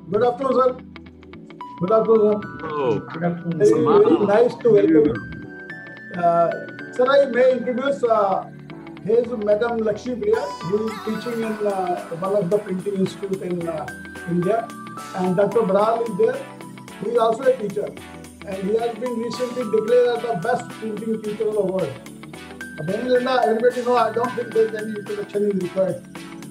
Good afternoon, sir. Good afternoon, sir. Hello. Good afternoon. Very nice to welcome you. Sir, I may introduce his Madam Lakshmi Priya, who is teaching in one of the printing institute in India, and Dr. Bral is there, who is also a teacher, and he has been recently declared as the best printing teacher of the world. Linda, everybody know, I don't think there's any introduction is required.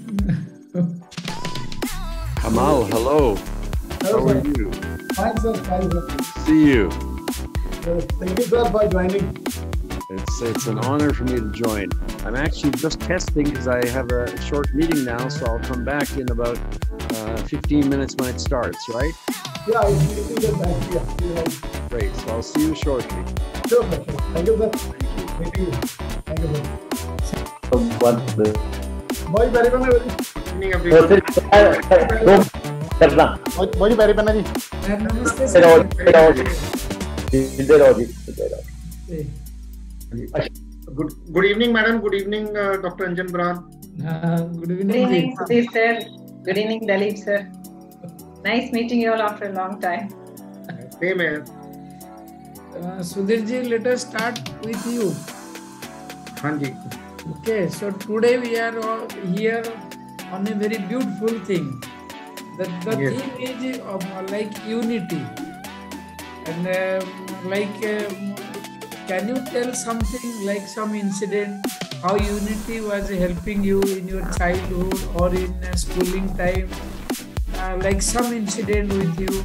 Kamal, hello. Hello, How are sir. you? Fine, sir. Fine, sir. See you. Thank you, sir, for joining. It's an honor for me to join. I'm actually just testing because I have a short meeting now, so I'll come back in about 15 minutes when it starts, right? Yeah, it's just back here. Yeah. Great. So I'll see you shortly. Sure, sir. Thank you, sir. Thank you. Thank you, sir. Boy, very good. Boy, very good. Namaste, sir. Good evening, madam. Good evening, Dr. Anjan Bran. Good Good evening. evening, Sudhir sir. Good evening, Dalip sir. Nice meeting you all after a long time. Same here. Sudhirji, let us start with you. Hanji. Okay, so today we are all here on a very beautiful thing. The Yes. theme is like unity. And can you tell something like some incident, how unity was helping you in your childhood or in schooling time? Like some incident with you?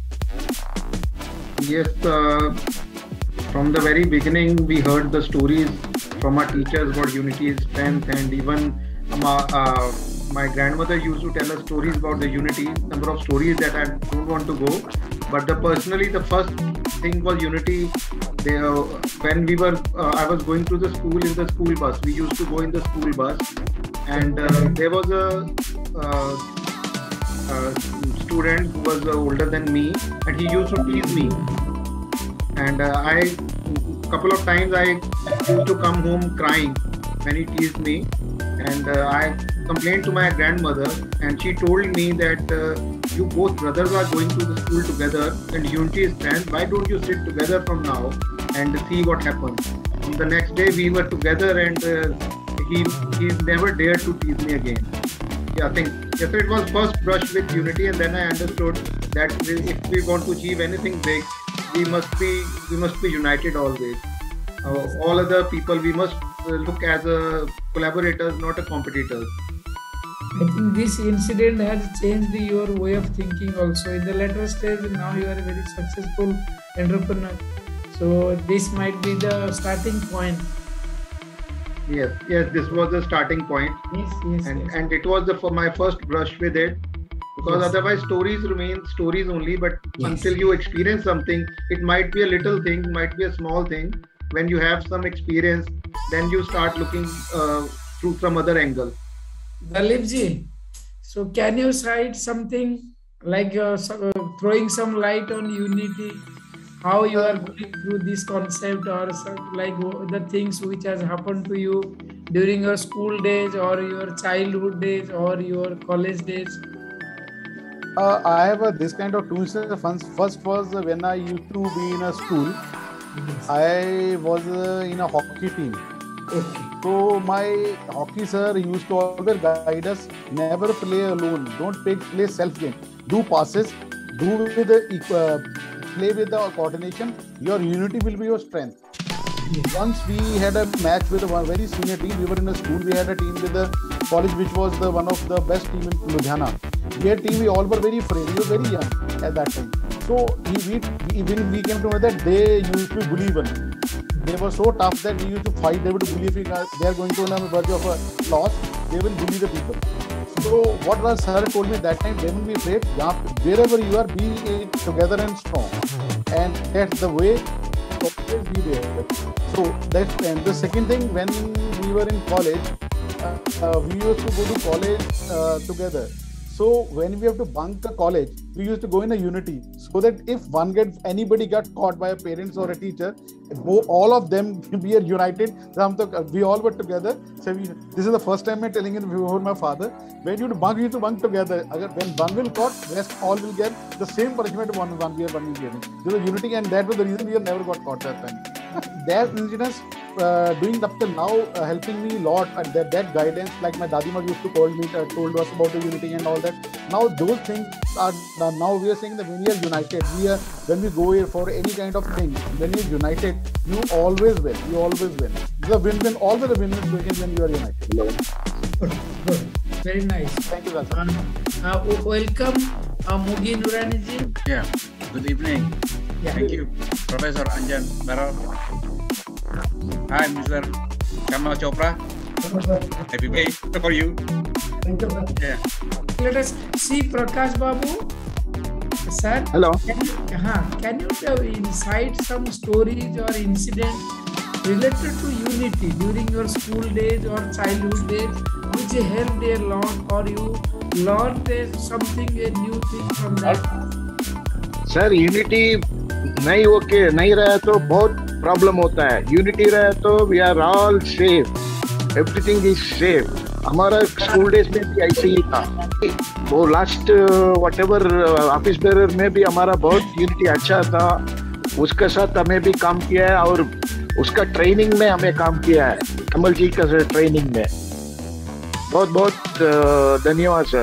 Yes, from the very beginning, we heard the stories from our teachers about unity is strength, and even my grandmother used to tell us stories about the unity. Number of stories that I don't want to go, but personally, the first thing was unity. When we were, I was going to the school in the school bus. We used to go in the school bus, and there was a student who was older than me, and he used to tease me. And couple of times I used to come home crying when he teased me, and I complained to my grandmother, and she told me that you both brothers are going to the school together, and unity is strength. Why don't you sit together from now and see what happens? And the next day we were together, and he never dared to tease me again. Yeah, I think yes, it was first brush with unity, and then I understood that if we want to achieve anything big, we must be united always. All other people we must look as a collaborators, not a competitors. I think this incident has changed your way of thinking also. In the later stage, now you are a very successful entrepreneur. So this might be the starting point. Yes, this was the starting point. Yes. And it was for my first brush with it, because Yes. otherwise stories remain stories only, but Yes. until you experience something, it might be a little thing, might be a small thing. When you have some experience, then you start looking through some other angle. Dalipji, so can you cite something like throwing some light on unity? How you are going through this concept, or like the things which has happened to you during your school days or your childhood days or your college days? I have this kind of two instances. First was when I used to be in a school. I was in a hockey team. Okay. So my hockey sir used to always guide us, never play alone. Don't play self-game. Do passes. Do with the play with the coordination. Your unity will be your strength. Yes. Once we had a match with a very senior team. We were in a school. We had a team with the college, which was one of the best team in Ludhiana. We had team. We all were very afraid. We were very young at that time. So when we came to know that they used to bully one. They were so tough that we used to fight. They would bully if they are going to on the verge of a loss. They will bully the people. So what was sir told me that time, don't be afraid. Wherever you are, be together and strong. And that's the way. Always be there. So and the second thing, when we were in college, we used to go to college together. So when we have to bunk a college, we used to go in a unity, so that if anybody got caught by a parents or a teacher, all of them we are united. We all were together. So this is the first time I'm telling it before my father. When you used to bunk together. When one will caught, rest all will get the same punishment one we are getting. There was unity, and that was the reason we have never got caught that time. That incidents doing up till now helping me a lot, and that guidance, like my Dadima used to told us about the unity and all that. Now those things are, now we are saying that when we are united, when we go here for any kind of thing, when we are united, you always win. You always win. The win-win, always a win-win when you are united. Good. Very nice. Thank you, Raja. Welcome, Mugi Nurani ji. Yeah. Good evening. Yeah. Thank you, Professor Anjan Barrow. Hi, Mr. Kamal Chopra. Happy day for you. Thank you, sir. Yeah. Let us see Prakash Babu. Sir. Hello. Can you incite some stories or incidents related to unity during your school days or childhood days, which helped a lot, or you learned a new thing from that? Sir unity नहीं रहा तो बहुत problem होता है. Unity रहा तो we are all safe, everything is safe. हमारा school days में भी ऐसे ही था. वो लास्ट व्हाटएवर ऑफिस बेरर में भी हमारा बहुत यूनिटी अच्छा था. उसके साथ हमें भी काम किया है, और उसका ट्रेनिंग में हमें काम किया है, कमल जी का ट्रेनिंग में. बहुत बहुत धन्यवाद sir.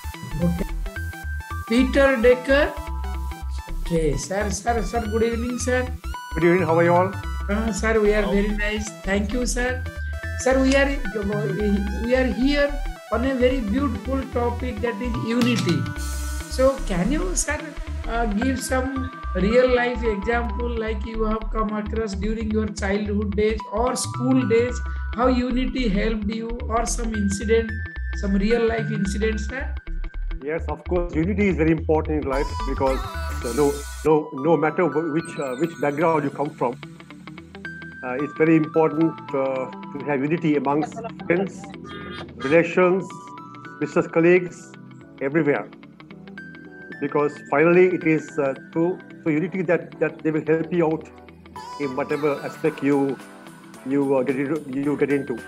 Peter Decker. Okay, sir, good evening, sir. Good evening, how are you all? Sir, we are very nice. Thank you, sir. Sir, we are here on a very beautiful topic, that is unity. So, can you, sir, give some real life example, like you have come across during your childhood days or school days, how unity helped you, or some incident, some real life incidents, sir? Yes, of course, unity is very important in life, because no matter which background you come from, it's very important to have unity amongst friends, relations, business colleagues, everywhere. Because finally, it is through unity that they will help you out in whatever aspect you get into.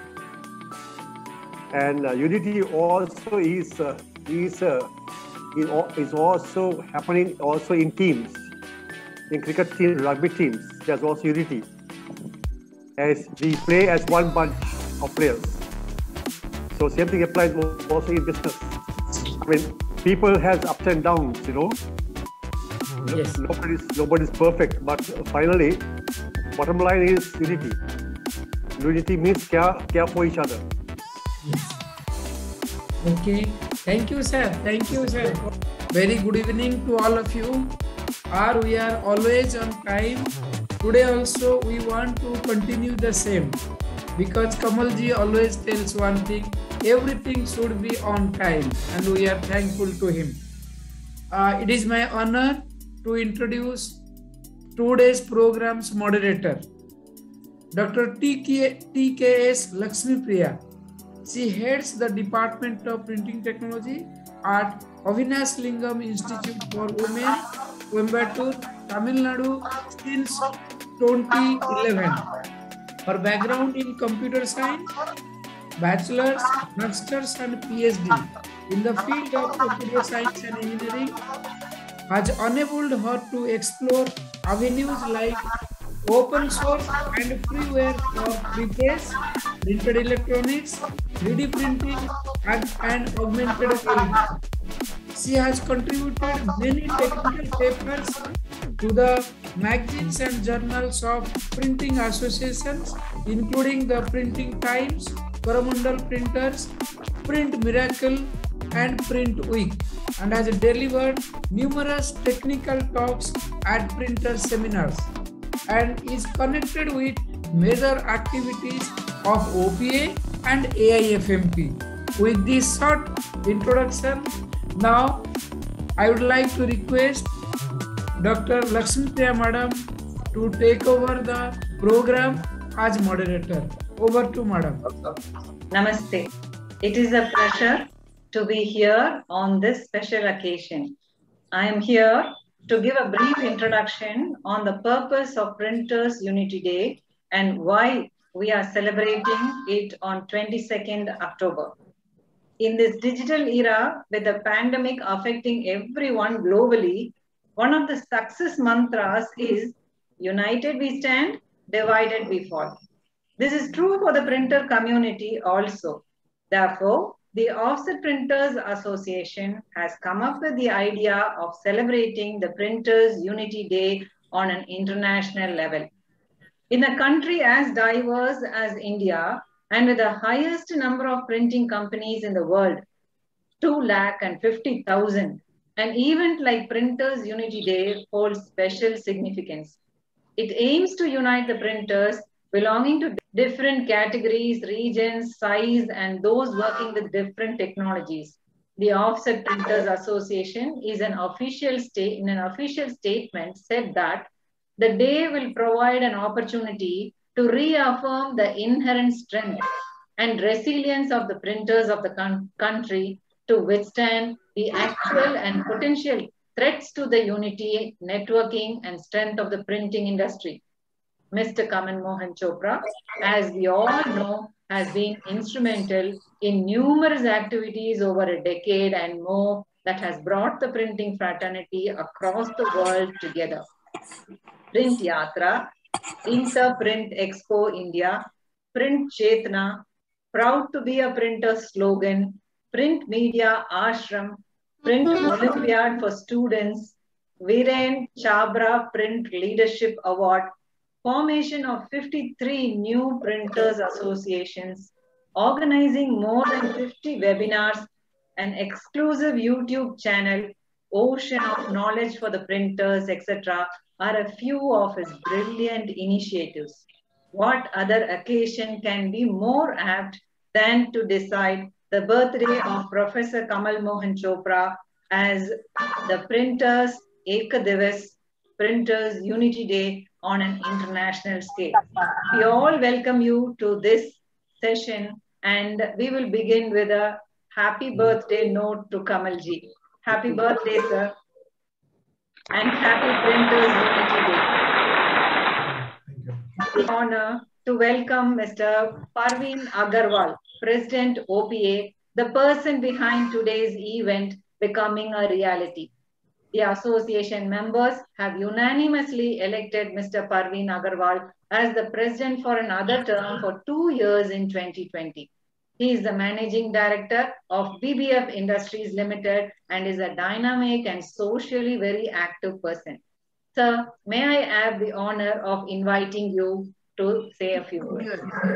And unity also is also happening also in teams. In cricket teams, rugby teams, there's also unity, as we play as one bunch of players. So same thing applies also in business. I mean, people has ups and downs, you know. Yes. Nobody's perfect, but finally, bottom line is unity. Unity means care for each other. Yes. Okay. Thank you, sir. Thank you, sir. Very good evening to all of you. We are always on time. Today also we want to continue the same, because Kamal ji always tells one thing: everything should be on time, and we are thankful to him. It is my honor to introduce today's program's moderator, Dr. TKS Lakshmi Priya. She heads the Department of Printing Technology at Avinash Lingam Institute for Women, Coimbatore, Tamil Nadu since 2011. Her background in computer science, bachelor's, master's and PhD in the field of computer science and engineering has enabled her to explore avenues like open source and freeware for prepress, printed electronics, 3D printing and augmented reality. She has contributed many technical papers to the magazines and journals of printing associations, including the Printing Times, Coromandel Printers, Print Miracle and Print Week, and has delivered numerous technical talks at printer seminars, and is connected with major activities of OPA and AIFMP. With this short introduction, now I would like to request Dr. Lakshmi Priya Madam to take over the program as moderator. Over to Madam. Namaste. It is a pleasure to be here on this special occasion. I am here to give a brief introduction on the purpose of Printers Unity Day and why we are celebrating it on 22nd October. In this digital era, with the pandemic affecting everyone globally, one of the success mantras is united we stand, divided we fall. This is true for the printer community also. Therefore, the Offset Printers Association has come up with the idea of celebrating the Printers Unity Day on an international level. In a country as diverse as India and with the highest number of printing companies in the world, 250,000, an event like Printers Unity Day holds special significance. It aims to unite the printers belonging to different categories, regions, size, and those working with different technologies. The Offset Printers Association is in an official statement said that the day will provide an opportunity to reaffirm the inherent strength and resilience of the printers of the country to withstand the actual and potential threats to the unity, networking, and strength of the printing industry. Mr. Kamal Mohan Chopra, as we all know, has been instrumental in numerous activities over a decade and more that has brought the printing fraternity across the world together. Print Yatra, Interprint Expo India, Print Chetna, Proud to be a Printer slogan, Print Media Ashram, Print Olympiad for Students, Viren Chabra Print Leadership Award, formation of 53 new printers associations, organizing more than 50 webinars, an exclusive YouTube channel, ocean of knowledge for the printers, etc., are a few of his brilliant initiatives. What other occasion can be more apt than to decide the birthday of Professor Kamal Mohan Chopra as the Printers Ekta Divas, Printers Unity Day on an international scale. We all welcome you to this session, and we will begin with a happy birthday note to Kamalji. Happy birthday, sir, and happy Printers Unity Day. Thank you. The honor to welcome Mr. Parveen Agarwal, President OPA, the person behind today's event becoming a reality. The association members have unanimously elected Mr. Parveen Agarwal as the president for another term for 2 years in 2020. He is the managing director of BBF Industries Limited and is a dynamic and socially very active person. Sir, may I have the honor of inviting you to say a few words?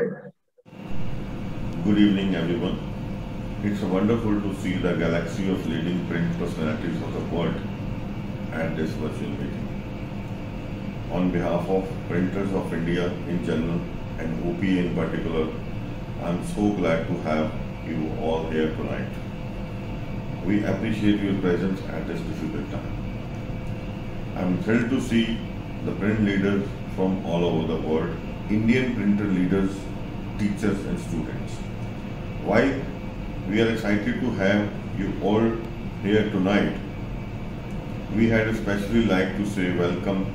Good evening, everyone. It's wonderful to see the galaxy of leading print personalities of the world at this virtual meeting. On behalf of Printers of India in general and OPA in particular, I'm so glad to have you all here tonight. We appreciate your presence at this difficult time. I'm thrilled to see the print leaders from all over the world, Indian printer leaders, teachers and students. While we are excited to have you all here tonight, we had especially like to say welcome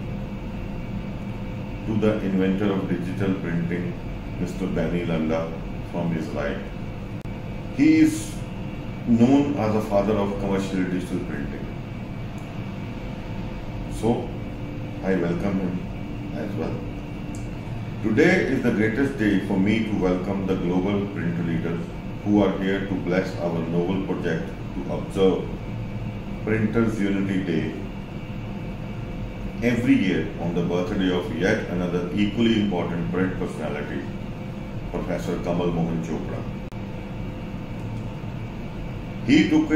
to the inventor of digital printing, Mr. Benny Landa from his right. He is known as the father of commercial digital printing. So, I welcome him as well. Today is the greatest day for me to welcome the global printer leaders who are here to bless our noble project to observe Printers Unity Day every year on the birthday of yet another equally important print personality, Professor Kamal Mohan Chopra. He took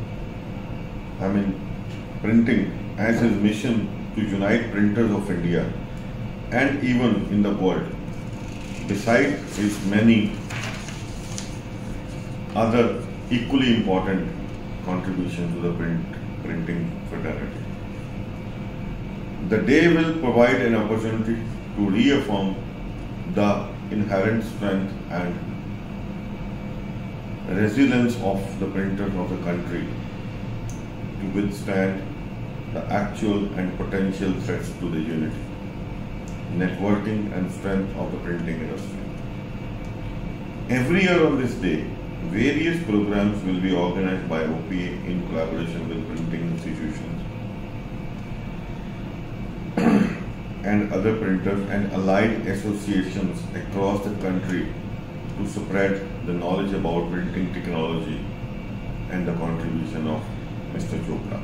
printing as his mission to unite printers of India and even in the world, besides his many other equally important contributions to the printing fraternity. The day will provide an opportunity to reaffirm the inherent strength and resilience of the printers of the country to withstand the actual and potential threats to the unity, networking and strength of the printing industry. Every year on this day, various programs will be organized by OPA in collaboration with printing institutions and other printers and allied associations across the country to spread the knowledge about printing technology and the contribution of Mr. Chopra.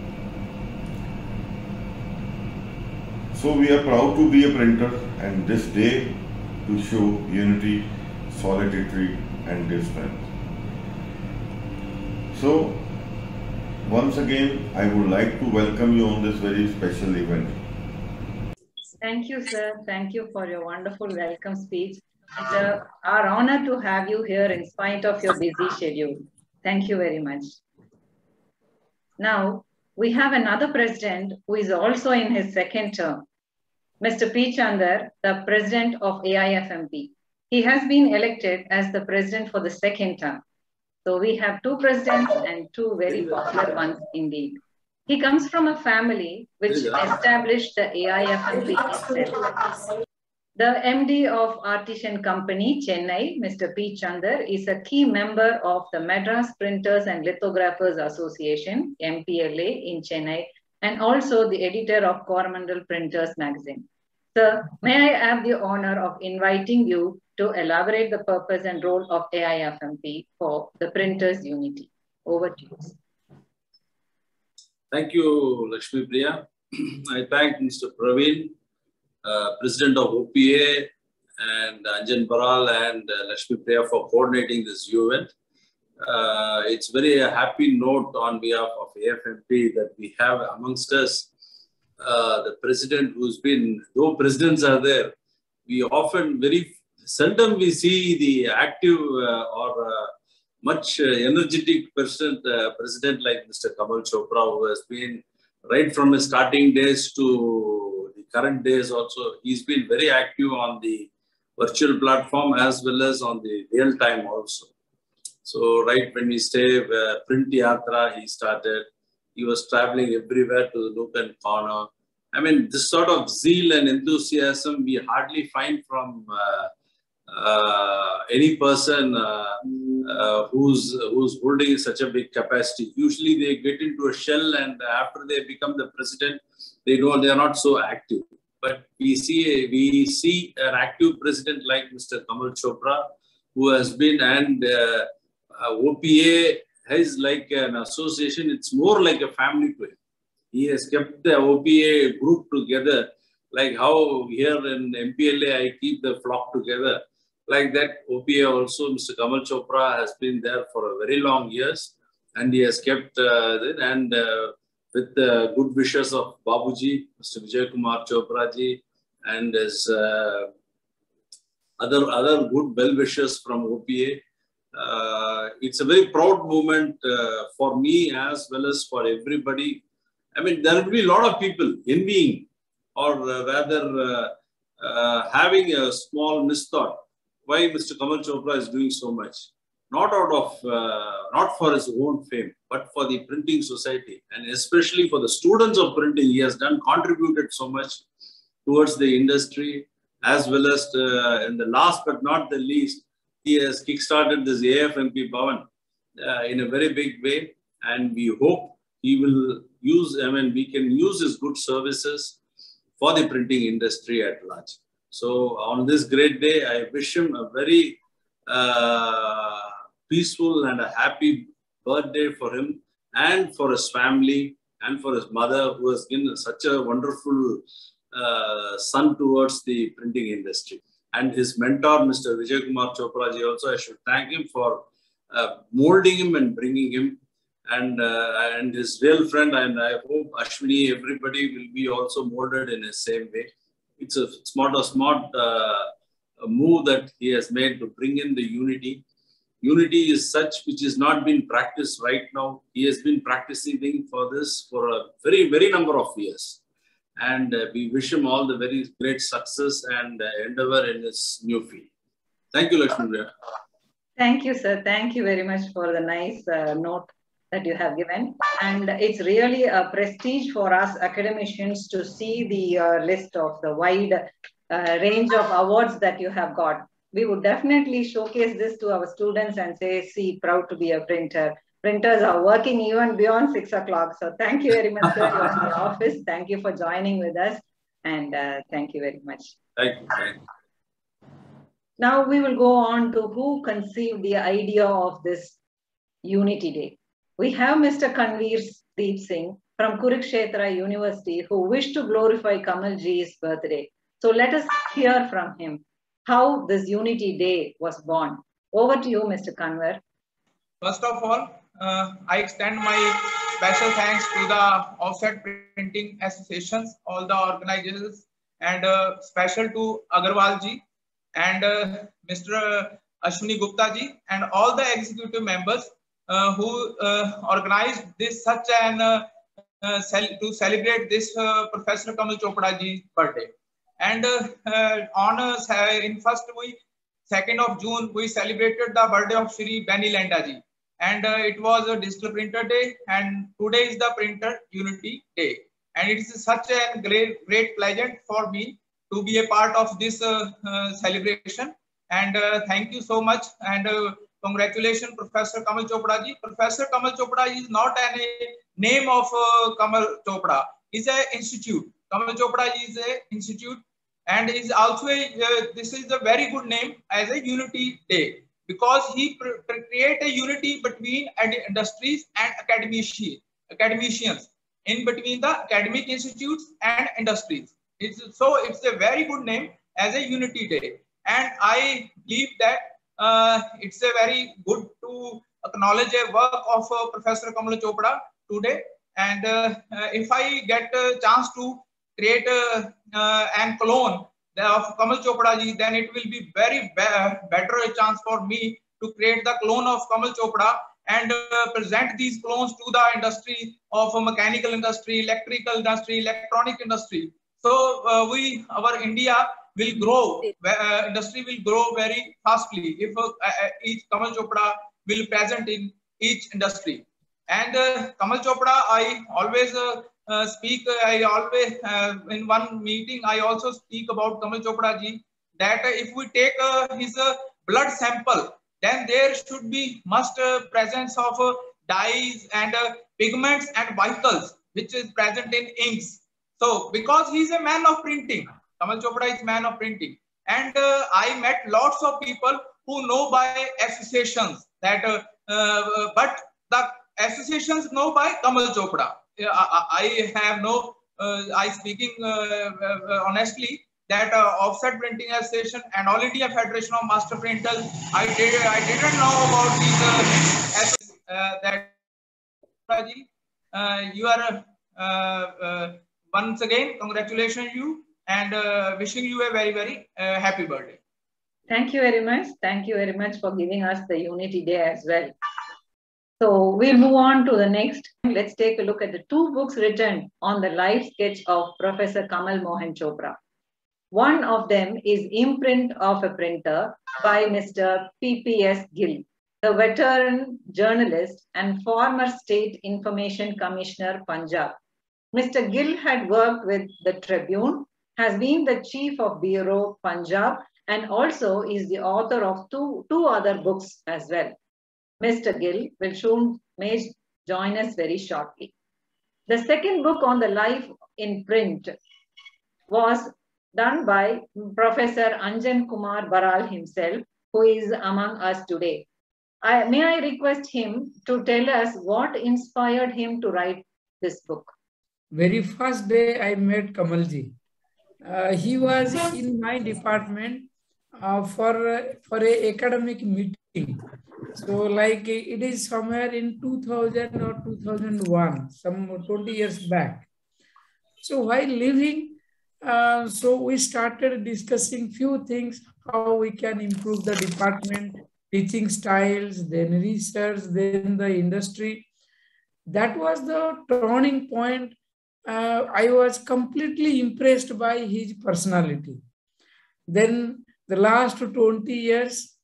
So we are proud to be a printer, and this day to show unity, solidarity and their strength. So once again, I would like to welcome you on this very special event. Thank you, sir. Thank you for your wonderful welcome speech. It's our honor to have you here in spite of your busy schedule. Thank you very much. Now, we have another president who is also in his second term, Mr. P. Chandar, the president of AIFMP. He has been elected as the president for the second term. So we have two presidents and two very popular ones indeed. He comes from a family which established the AIFMP itself. The MD of Artisan Company, Chennai, Mr. P. Chandar, is a key member of the Madras Printers and Lithographers Association, MPLA, in Chennai, and also the editor of Coromandel Printers magazine. Sir, may I have the honor of inviting you to elaborate the purpose and role of AIFMP for the printers' unity. Over to you. Thank you, Lakshmi Priya. I thank Mr. Praveen, President of OPA, and Anjan Baral and Lakshmi Priya for coordinating this event. It's very happy note on behalf of AIFMP that we have amongst us the president who's been, though presidents are there, we often very seldom we see the active or much energetic president like Mr. Kamal Chopra, who has been right from his starting days to the current days also. He's been very active on the virtual platform as well as on the real time also. So right when we say Print Yatra, he started. He was traveling everywhere to the nook and corner. I mean, this sort of zeal and enthusiasm we hardly find from any person who's holding such a big capacity. Usually they get into a shell, and after they become the president, they are not so active. But we see an active president like Mr. Kamal Chopra, who has been, and OPA is like an association. It's more like a family to him. He has kept the OPA group together, like how here in MPLA I keep the flock together. Like that, OPA also, Mr. Kamal Chopra has been there for a very long years, and he has kept with the good wishes of Babuji, Mr. Vijay Kumar Chopra ji, and his other good well-wishers from OPA. It's a very proud moment for me as well as for everybody. I mean, there will be a lot of people envying, or rather having a small misthought. Why Mr. Kamal Chopra is doing so much? Not for his own fame, but for the printing society, and especially for the students of printing. He has contributed so much towards the industry, as well as in the last but not the least, he has kickstarted this AIFMP Bhavan in a very big way, and we hope he will use, we can use his good services for the printing industry at large. So on this great day, I wish him a very peaceful and a happy birthday for him and for his family and for his mother, who has been such a wonderful son towards the printing industry. And his mentor, Mr. Vijay Kumar Chopra ji, also I should thank him for molding him and bringing him. And his real friend, and I hope Ashwini, everybody will be also molded in the same way. It's a smart move that he has made to bring in the unity. Unity is such which is not being practiced right now. He has been practicing for this for a very, very number of years. And we wish him all the very great success and endeavor in his new field. Thank you, Lakshmi. Thank you, sir. Thank you very much for the nice note that you have given. And it's really a prestige for us academicians to see the list of the wide range of awards that you have got. We would definitely showcase this to our students and say, see, proud to be a printer. Printers are working even beyond 6 o'clock. So thank you very much, sir. You're in the office. Thank you for joining with us. And thank you very much. Thank you. Thank you. Now we will go on to who conceived the idea of this Unity Day. We have Mr. Kanveer Deep Singh from Kurukshetra University who wished to glorify Kamalji's birthday. So let us hear from him how this Unity Day was born. Over to you, Mr. Kanver. First of all, I extend my special thanks to the Offset Printing Associations, all the organizers, and special to Agarwal ji and Mr. Ashwini Gupta ji and all the executive members who organized this such an to celebrate this Professor Kamal Chopra ji's birthday. And in 2nd of June, we celebrated the birthday of Shri Benny Lenda ji. And it was a digital printer day, and today is the Printer Unity Day. And it is such a great pleasure for me to be a part of this celebration. And thank you so much. And congratulations, Professor Kamal Chopra ji. Professor Kamal Chopra is not a name of Kamal Chopra. It's an institute. Kamal Chopra is an institute, and is also this is a very good name as a Unity Day, because he create a unity between industries and academicians, in between the academic institutes and industries. It's a very good name as a Unity Day. And I believe that it's a very good to acknowledge a work of Professor Kamal Chopra today. And if I get a chance to create an clone of Kamal Chopra ji, then it will be very better a chance for me to create the clone of Kamal Chopra and present these clones to the industry of mechanical industry, electrical industry, electronic industry. So our India will grow, industry will grow very fastly if each Kamal Chopra will present in each industry. And Kamal Chopra, I always in one meeting, I also speak about Kamal Chopra ji, that if we take his blood sample, then there should be must presence of dyes and pigments and vehicles, which is present in inks. So because he is a man of printing, Kamal Chopra is man of printing. And I met lots of people who know by associations that, but the associations know by Kamal Chopra. I have no, I speaking honestly that Offset Printing Association and All India Federation of Master Printers, I didn't know about these that you are once again congratulations you and wishing you a very, very happy birthday. Thank you very much. Thank you very much for giving us the Unity Day as well. So we'll move on to the next. Let's take a look at the 2 books written on the life sketch of Professor Kamal Mohan Chopra. One of them is Imprint of a Printer by Mr. P.P.S. Gill, the veteran journalist and former State Information Commissioner, Punjab. Mr. Gill had worked with the Tribune, has been the Chief of Bureau, Punjab, and also is the author of two other books as well. Mr. Gill will soon may join us very shortly. The second book on the life in print was done by Professor Anjan Kumar Baral himself, who is among us today. May I request him to tell us what inspired him to write this book? Very first day I met Kamalji. He was in my department for a academic meeting. So like it is somewhere in 2000 or 2001, some 20 years back. So while leaving, so we started discussing few things, how we can improve the department, teaching styles, then research, then the industry. That was the turning point. I was completely impressed by his personality. Then the last 20 years,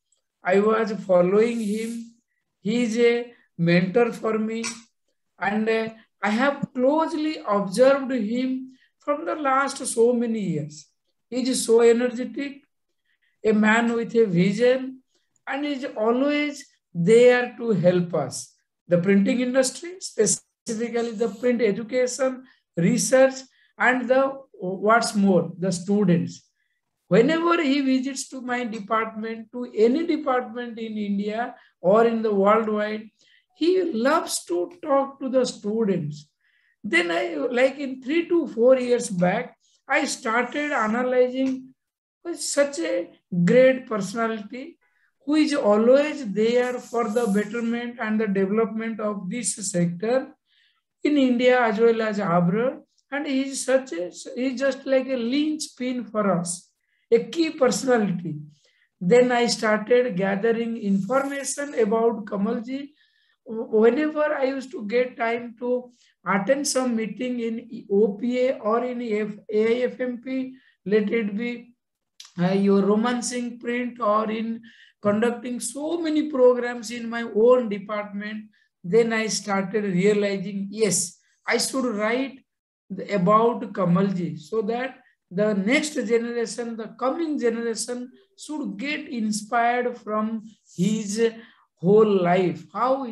I was following him. He is a mentor for me, and I have closely observed him from the last so many years. He is so energetic, a man with a vision, and is always there to help us. The printing industry, specifically the print education, research, and the what's more, the students. Whenever he visits to my department, to any department in India or in the worldwide, he loves to talk to the students. Then I, like in 3 to 4 years back, I started analyzing with such a great personality who is always there for the betterment and the development of this sector in India as well as abroad. And he is he's just like a linchpin for us, a key personality. Then I started gathering information about Kamalji. Whenever I used to get time to attend some meeting in OPA or in AIFMP, let it be your romancing print or in conducting so many programs in my own department, then I started realizing, yes, I should write about Kamalji so that the next generation, the coming generation should get inspired from his whole life,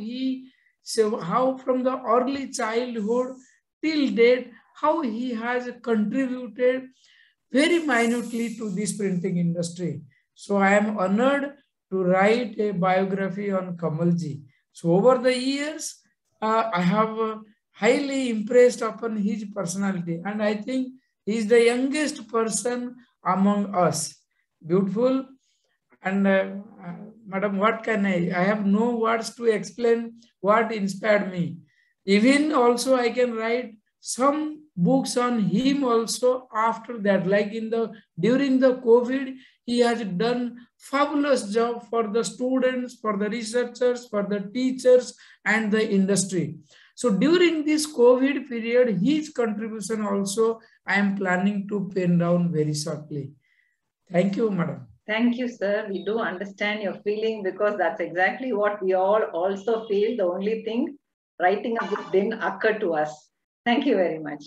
how from the early childhood till date, how he has contributed very minutely to this printing industry. So I am honored to write a biography on Kamalji. So over the years, I have highly impressed upon his personality, and I think he is the youngest person among us. Beautiful. And madam, what can I have no words to explain what inspired me. Even also I can write some books on him also after that, like during the COVID, he has done fabulous job for the students, for the researchers, for the teachers and the industry. So during this COVID period, his contribution also I am planning to pen down very shortly. Thank you, madam. Thank you, sir. We do understand your feeling because that's exactly what we all also feel. The only thing, writing a book didn't occur to us. Thank you very much.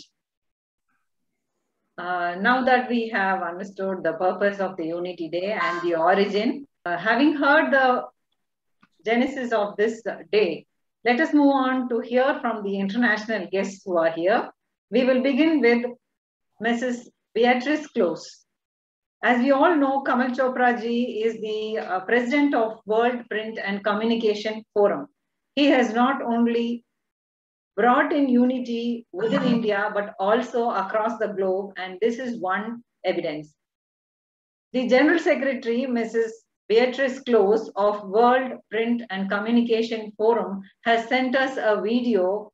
Now that we have understood the purpose of the Unity Day and the origin, having heard the genesis of this day, let us move on to hear from the international guests who are here. We will begin with Mrs. Beatrice Close. As we all know, Kamal Chopra ji is the president of World Print and Communication Forum. He has not only brought in unity within India, but also across the globe, and this is one evidence. The General Secretary, Mrs. Beatrice Close of World Print and Communication Forum has sent us a video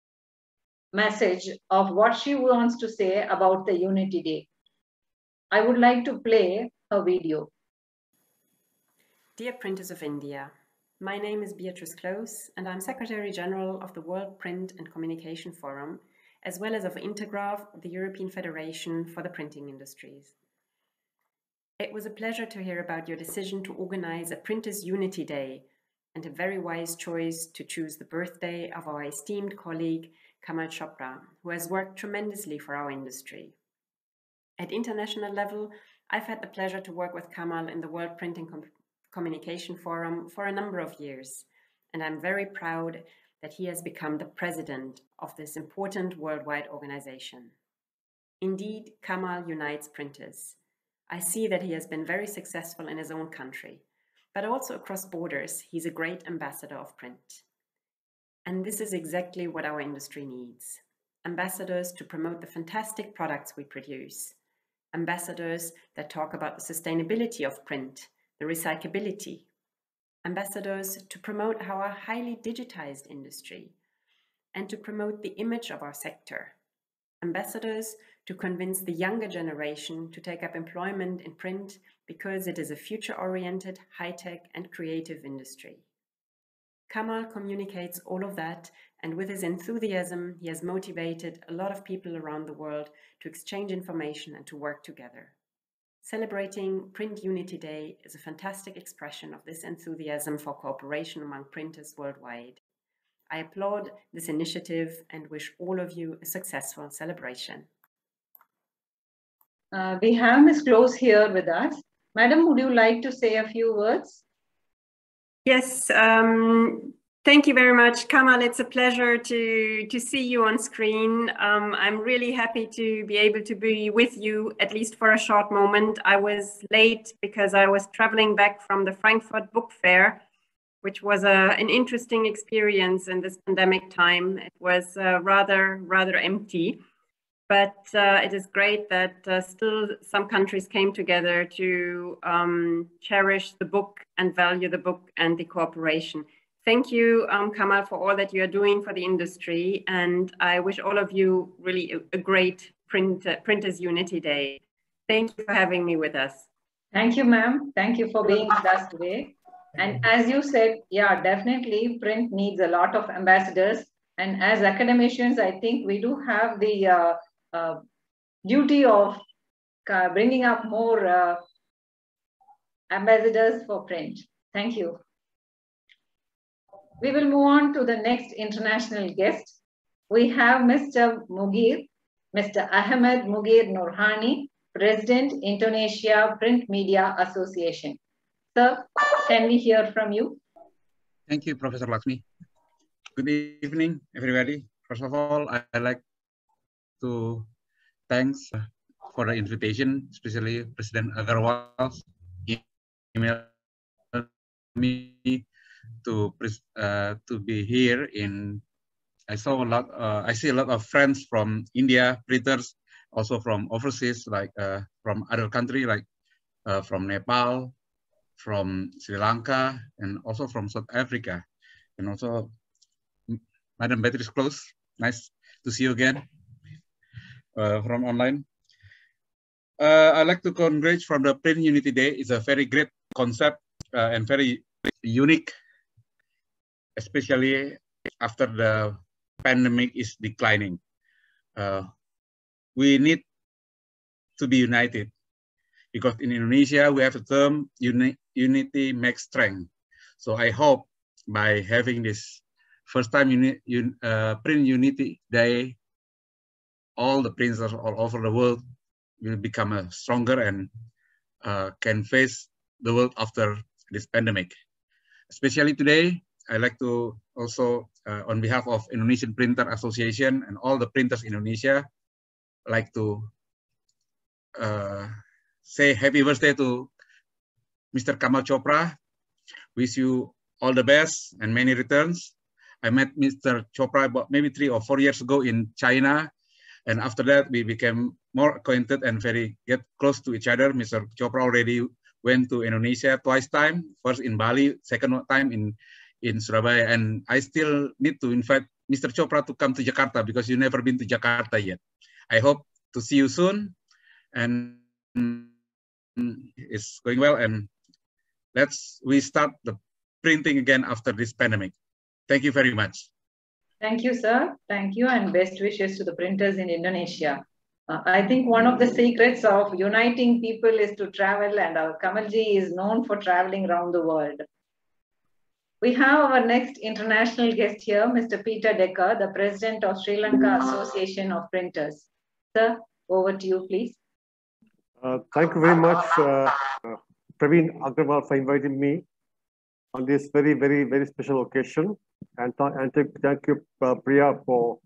message of what she wants to say about the Unity Day. I would like to play her video. Dear Printers of India, my name is Beatrice Close and I'm Secretary General of the World Print and Communication Forum, as well as of Intergraph, the European Federation for the Printing Industries. It was a pleasure to hear about your decision to organize a Printers Unity Day and a very wise choice to choose the birthday of our esteemed colleague Kamal Chopra, who has worked tremendously for our industry. At international level, I've had the pleasure to work with Kamal in the World Printing Communication Forum for a number of years, and I'm very proud that he has become the president of this important worldwide organization. Indeed, Kamal unites printers. I see that he has been very successful in his own country, but also across borders, he's a great ambassador of print. And this is exactly what our industry needs. Ambassadors to promote the fantastic products we produce. Ambassadors that talk about the sustainability of print, the recyclability. Ambassadors to promote our highly digitized industry and to promote the image of our sector. Ambassadors to convince the younger generation to take up employment in print because it is a future-oriented, high-tech and creative industry. Kamal communicates all of that, and with his enthusiasm, he has motivated a lot of people around the world to exchange information and to work together. Celebrating Print Unity Day is a fantastic expression of this enthusiasm for cooperation among printers worldwide. I applaud this initiative and wish all of you a successful celebration. We have Ms. Close here with us. Madam, would you like to say a few words? Yes, thank you very much, Kamal. It's a pleasure to see you on screen. I'm really happy to be able to be with you, at least for a short moment. I was late because I was traveling back from the Frankfurt Book Fair, which was an interesting experience in this pandemic time. It was rather empty, but it is great that still some countries came together to cherish the book and value the book and the cooperation. Thank you, Kamal, for all that you are doing for the industry, and I wish all of you really a great Printers Unity Day. Thank you for having me with us. Thank you, ma'am. Thank you for being with us today. And as you said, yeah, definitely print needs a lot of ambassadors. And as academicians, I think we do have the duty of bringing up more ambassadors for print. Thank you. We will move on to the next international guest. We have Mr. Mugir, Mr. Ahmed Mugir Nurhani, President, Indonesia Print Media Association. Sir, can we hear from you? Thank you, Professor Laxmi. Good evening, everybody. First of all, I'd like to thanks for the invitation, especially President Agarwal emailed me to be here. I see a lot of friends from India, printers, also from overseas, like from other countries, like from Nepal, from Sri Lanka, and also from South Africa, and also Madam Beatrice Close. Nice to see you again from online. I'd like to congratulate from the Print Unity Day. It's a very great concept and very unique, especially after the pandemic is declining. We need to be united, because in Indonesia, we have a term, unity makes strength. So I hope by having this first time Print Unity Day, all the printers all over the world will become stronger and can face the world after this pandemic. Especially today, I'd like to also, on behalf of Indonesian Printer Association and all the printers in Indonesia, like to say happy birthday to Mr. Kamal Chopra. Wish you all the best and many returns. I met Mr. Chopra about maybe 3 or 4 years ago in China. And after that, we became more acquainted and get close to each other. Mr. Chopra already went to Indonesia twice time, first in Bali, second time in Surabaya. And I still need to invite Mr. Chopra to come to Jakarta because you've never been to Jakarta yet. I hope to see you soon. And it's going well. And we start the printing again after this pandemic. Thank you very much. Thank you, sir. Thank you, and best wishes to the printers in Indonesia. I think one of the secrets of uniting people is to travel, and our Kamalji is known for traveling around the world. We have our next international guest here, Mr. Peter Decker, the President of Sri Lanka Association of Printers. Sir, over to you, please. Thank you very much, Praveen Agarwal, for inviting me on this very, very, very special occasion. And thank you, Priya, for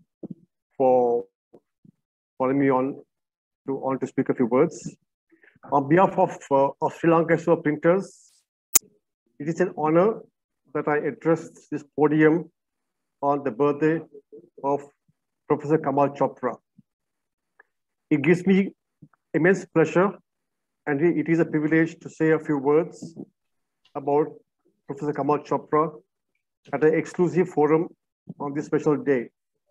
calling me on to speak a few words. On behalf of Sri Lanka Association of Printers, it is an honor that I address this podium on the birthday of Professor Kamal Chopra. It gives me immense pleasure, and it is a privilege to say a few words about Professor Kamal Chopra at an exclusive forum on this special day.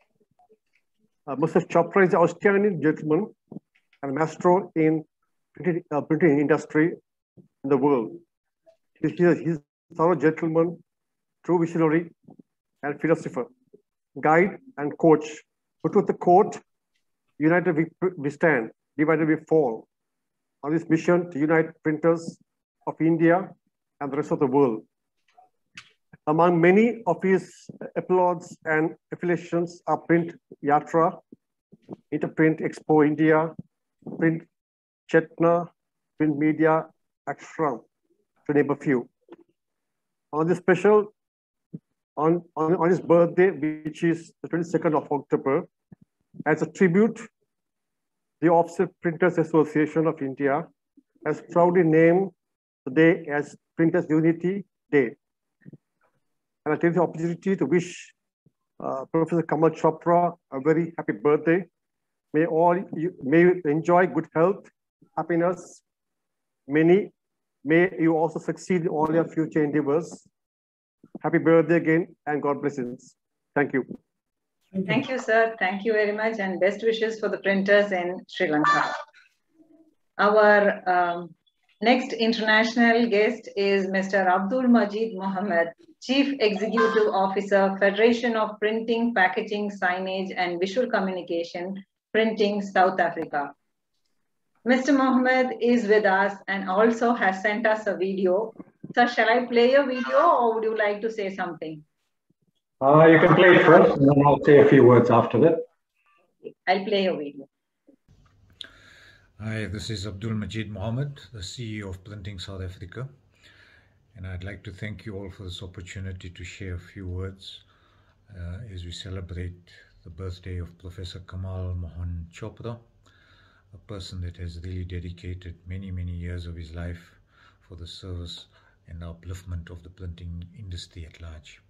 Mr. Chopra is an Australian gentleman and maestro in printing industry in the world. He's a thorough gentleman, true visionary, and philosopher, guide and coach. Who took the quote, "United we stand, divided we fall." on this mission to unite printers of India and the rest of the world. Among many of his applauds and affiliations are Print Yatra, Interprint Expo India, Print Chetna, Print Media Ashram, to name a few. On this special, on his birthday, which is the 22nd of October, as a tribute, the Offset Printers Association of India has proudly named the day as Printers Unity Day. And I take the opportunity to wish Professor Kamal Chopra a very happy birthday. May you enjoy good health, happiness. May you also succeed in all your future endeavors. Happy birthday again, and God bless you. Thank you. Thank you, sir. Thank you very much, and best wishes for the printers in Sri Lanka. Our next international guest is Mr. Abdul Majid Mohammed, Chief Executive Officer, Federation of Printing, Packaging, Signage and Visual Communication, Printing, South Africa. Mr. Mohammed is with us and also has sent us a video. Sir, shall I play a video or would you like to say something? You can play it first and then I'll say a few words after that. I'll play a video. Hi, this is Abdul Majid Mohammed, the CEO of Printing South Africa. And I'd like to thank you all for this opportunity to share a few words as we celebrate the birthday of Professor Kamal Mohan Chopra, a person that has really dedicated many, many years of his life for the service and upliftment of the printing industry at large.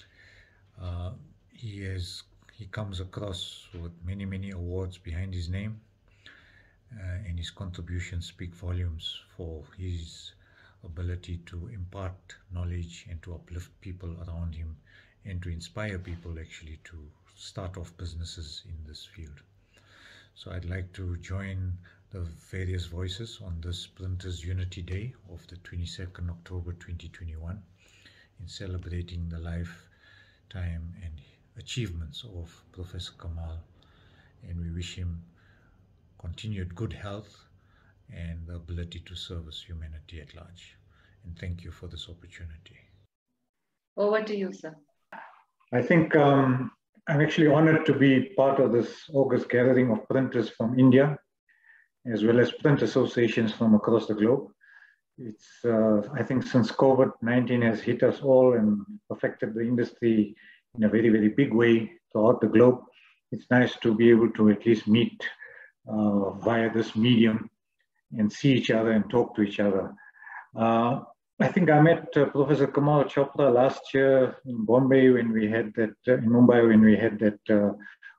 He comes across with many, many awards behind his name, and his contributions speak volumes for his ability to impart knowledge and to uplift people around him and to inspire people actually to start off businesses in this field. So I'd like to join the various voices on this Printers Unity Day of the 22nd October 2021 in celebrating the lifetime and achievements of Professor Kamal, and we wish him continued good health and the ability to service humanity at large. And thank you for this opportunity. Over to you, sir. I think I'm actually honored to be part of this August gathering of printers from India, as well as print associations from across the globe. It's, I think since COVID-19 has hit us all and affected the industry in a very, very big way throughout the globe, it's nice to be able to at least meet via this medium and see each other and talk to each other. I think I met Professor Kamal Chopra last year in Bombay when we had that, in Mumbai when we had that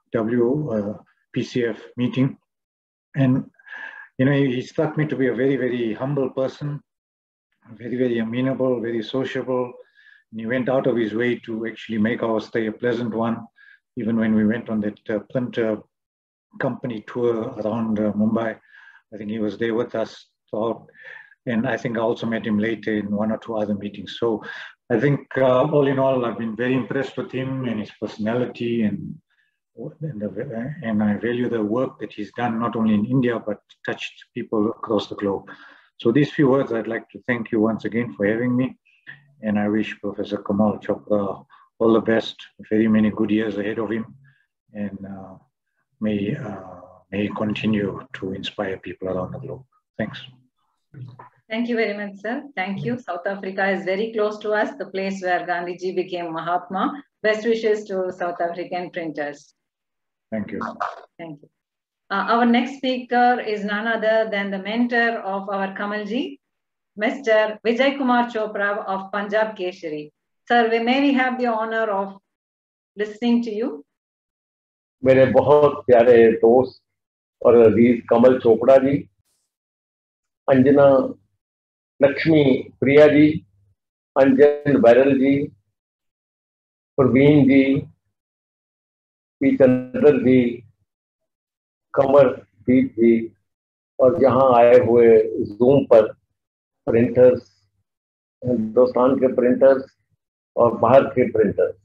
WPCF meeting. And, you know, he struck me to be a very, very humble person, very, very amenable, very sociable. And he went out of his way to actually make our stay a pleasant one, even when we went on that printer company tour around Mumbai. I think he was there with us throughout. And I think I also met him later in one or two other meetings. So I think all in all, I've been very impressed with him and his personality, and I value the work that he's done, not only in India, but touched people across the globe. So these few words, I'd like to thank you once again for having me. And I wish Professor Kamal Chopra all the best, very many good years ahead of him. And may he continue to inspire people around the globe. Thanks. Thank you very much, sir. Thank you. South Africa is very close to us, the place where Gandhiji became Mahatma. Best wishes to South African printers. Thank you. Thank you. Our next speaker is none other than the mentor of our Kamalji, Mr. Vijay Kumar Chopra of Punjab Keshari. Sir, may we have the honor of listening to you? मेरे बहुत प्यारे दोस्त और अजीज Kamal Chopra ji, Anjana Lakshmi Priya ji, Anjan Bairal ji, Praveen ji, P Chandra ji, Kamardeep ji, और जहां आए हुए जूम पर प्रिंटर्स, हिंदुस्तान के प्रिंटर्स और बाहर के प्रिंटर्स,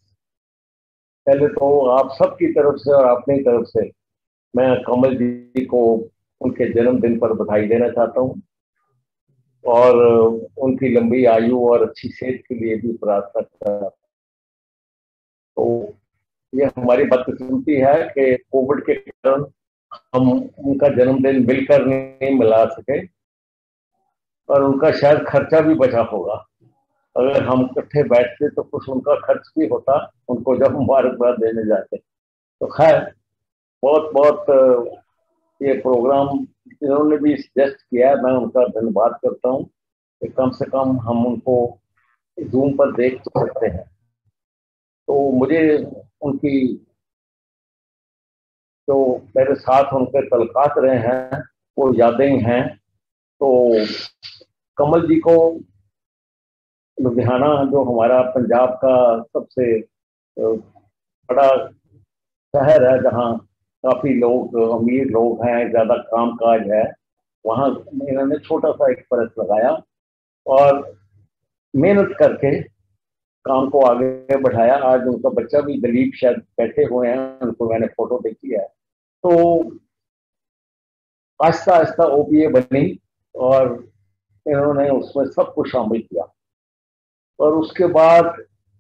पहले तो आप सबकी तरफ से और अपनी तरफ से मैं कमल जी को उनके जन्मदिन पर बधाई देना चाहता हूँ और उनकी लंबी आयु और अच्छी सेहत के लिए भी प्रार्थना करता हूँ। तो ये हमारी बदकिस्मती है कि कोविड के कारण हम उनका जन्मदिन मिलकर नहीं मिला सके, और उनका शायद खर्चा भी बचा होगा। अगर हम इकट्ठे बैठते तो कुछ उनका खर्च भी होता, उनको जब मुबारकबाद देने जाते। तो खैर, बहुत बहुत ये प्रोग्राम जिन्होंने भी सजेस्ट किया है, मैं उनका धन्यवाद करता हूँ कि कम से कम हम उनको जूम पर देख तो सकते हैं। तो मुझे उनकी जो मेरे साथ उनके तलकात रहे हैं वो यादें हैं। तो कमल जी को लुधियाना, जो हमारा पंजाब का सबसे बड़ा शहर है जहाँ काफी लोग अमीर लोग हैं, ज्यादा कामकाज है, वहाँ इन्होंने छोटा सा एक प्रेस लगाया और मेहनत करके काम को आगे बढ़ाया। आज उनका बच्चा भी, दिलीप, शायद बैठे हुए हैं, उनको मैंने फोटो देखी है। तो आहिस्ता आहिस्ता ओपीए बनी और इन्होंने उसमें सब कुछ शामिल किया। और उसके बाद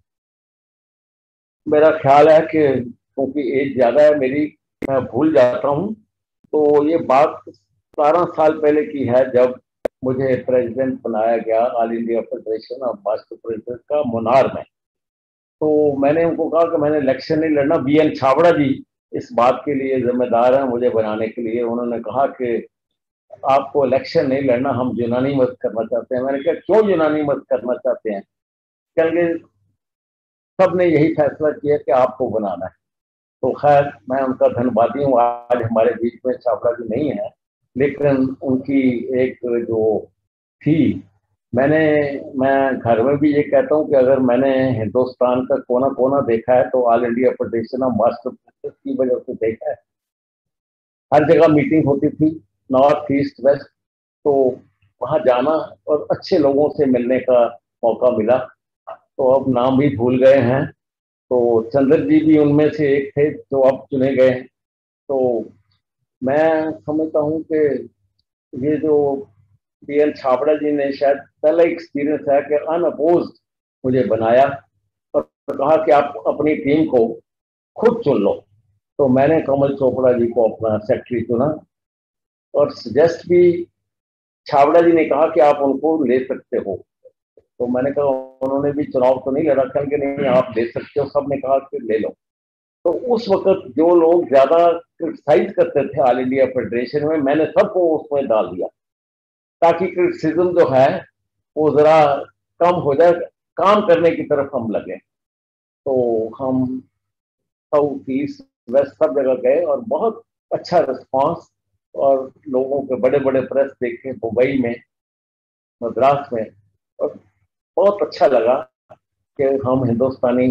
मेरा ख्याल है कि क्योंकि एज ज्यादा है मेरी, मैं भूल जाता हूँ। तो ये बात 17 साल पहले की है जब मुझे प्रेसिडेंट बनाया गया all India federation of master printers का मुनार में। तो मैंने उनको कहा कि मैंने इलेक्शन नहीं लड़ना, बीएन छाबड़ा जी इस बात के लिए जिम्मेदार हैं मुझे बनाने के लिए। उन्होंने कहा कि आपको इलेक्शन नहीं लड़ना, हम यूनानी मत करना चाहते हैं। मैंने कहा क्यों यूनानी मत करना चाहते हैं? क्योंकि सबने यही फैसला किया कि आपको बनाना है। तो खैर, मैं उनका धन्यवादी हूँ। आज हमारे बीच में छाबड़ा जी नहीं है, लेकिन उनकी एक जो थी, मैं घर में भी ये कहता हूँ कि अगर मैंने हिंदुस्तान का कोना कोना देखा है तो all India federation of master printers की वजह से देखा है। हर जगह मीटिंग होती थी, नॉर्थ ईस्ट वेस्ट, तो वहाँ जाना और अच्छे लोगों से मिलने का मौका मिला। तो अब नाम भी भूल गए हैं, तो चंद्र जी भी उनमें से एक थे जो अब चुने गए हैं। तो मैं समझता हूँ कि ये जो बीएन छाबड़ा जी ने शायद पहला एक्सपीरियंस है कि अनअपोज्ड मुझे बनाया और कहा कि आप अपनी टीम को खुद चुन लो। तो मैंने कमल चोपड़ा जी को अपना सेक्रेटरी चुना और सजेस्ट भी छाबड़ा जी ने कहा कि आप उनको ले सकते हो। तो मैंने कहा, उन्होंने भी चुनाव तो नहीं लड़ा, कि नहीं आप ले सकते हो, सबने कहा कि ले लो। तो उस वक्त जो लोग ज्यादा क्रिटिसाइज करते थे ऑल इंडिया फेडरेशन में, मैंने सबको उसमें डाल दिया ताकि क्रिटिसिज्म जो है वो जरा कम हो जाए, काम करने की तरफ हम लगे। तो हम साउथ ईस्ट वेस्ट सब जगह गए और बहुत अच्छा रिस्पांस, और लोगों के बड़े बड़े प्रेस देखे मुंबई में, मद्रास में, और बहुत अच्छा लगा कि हम हिंदुस्तानी,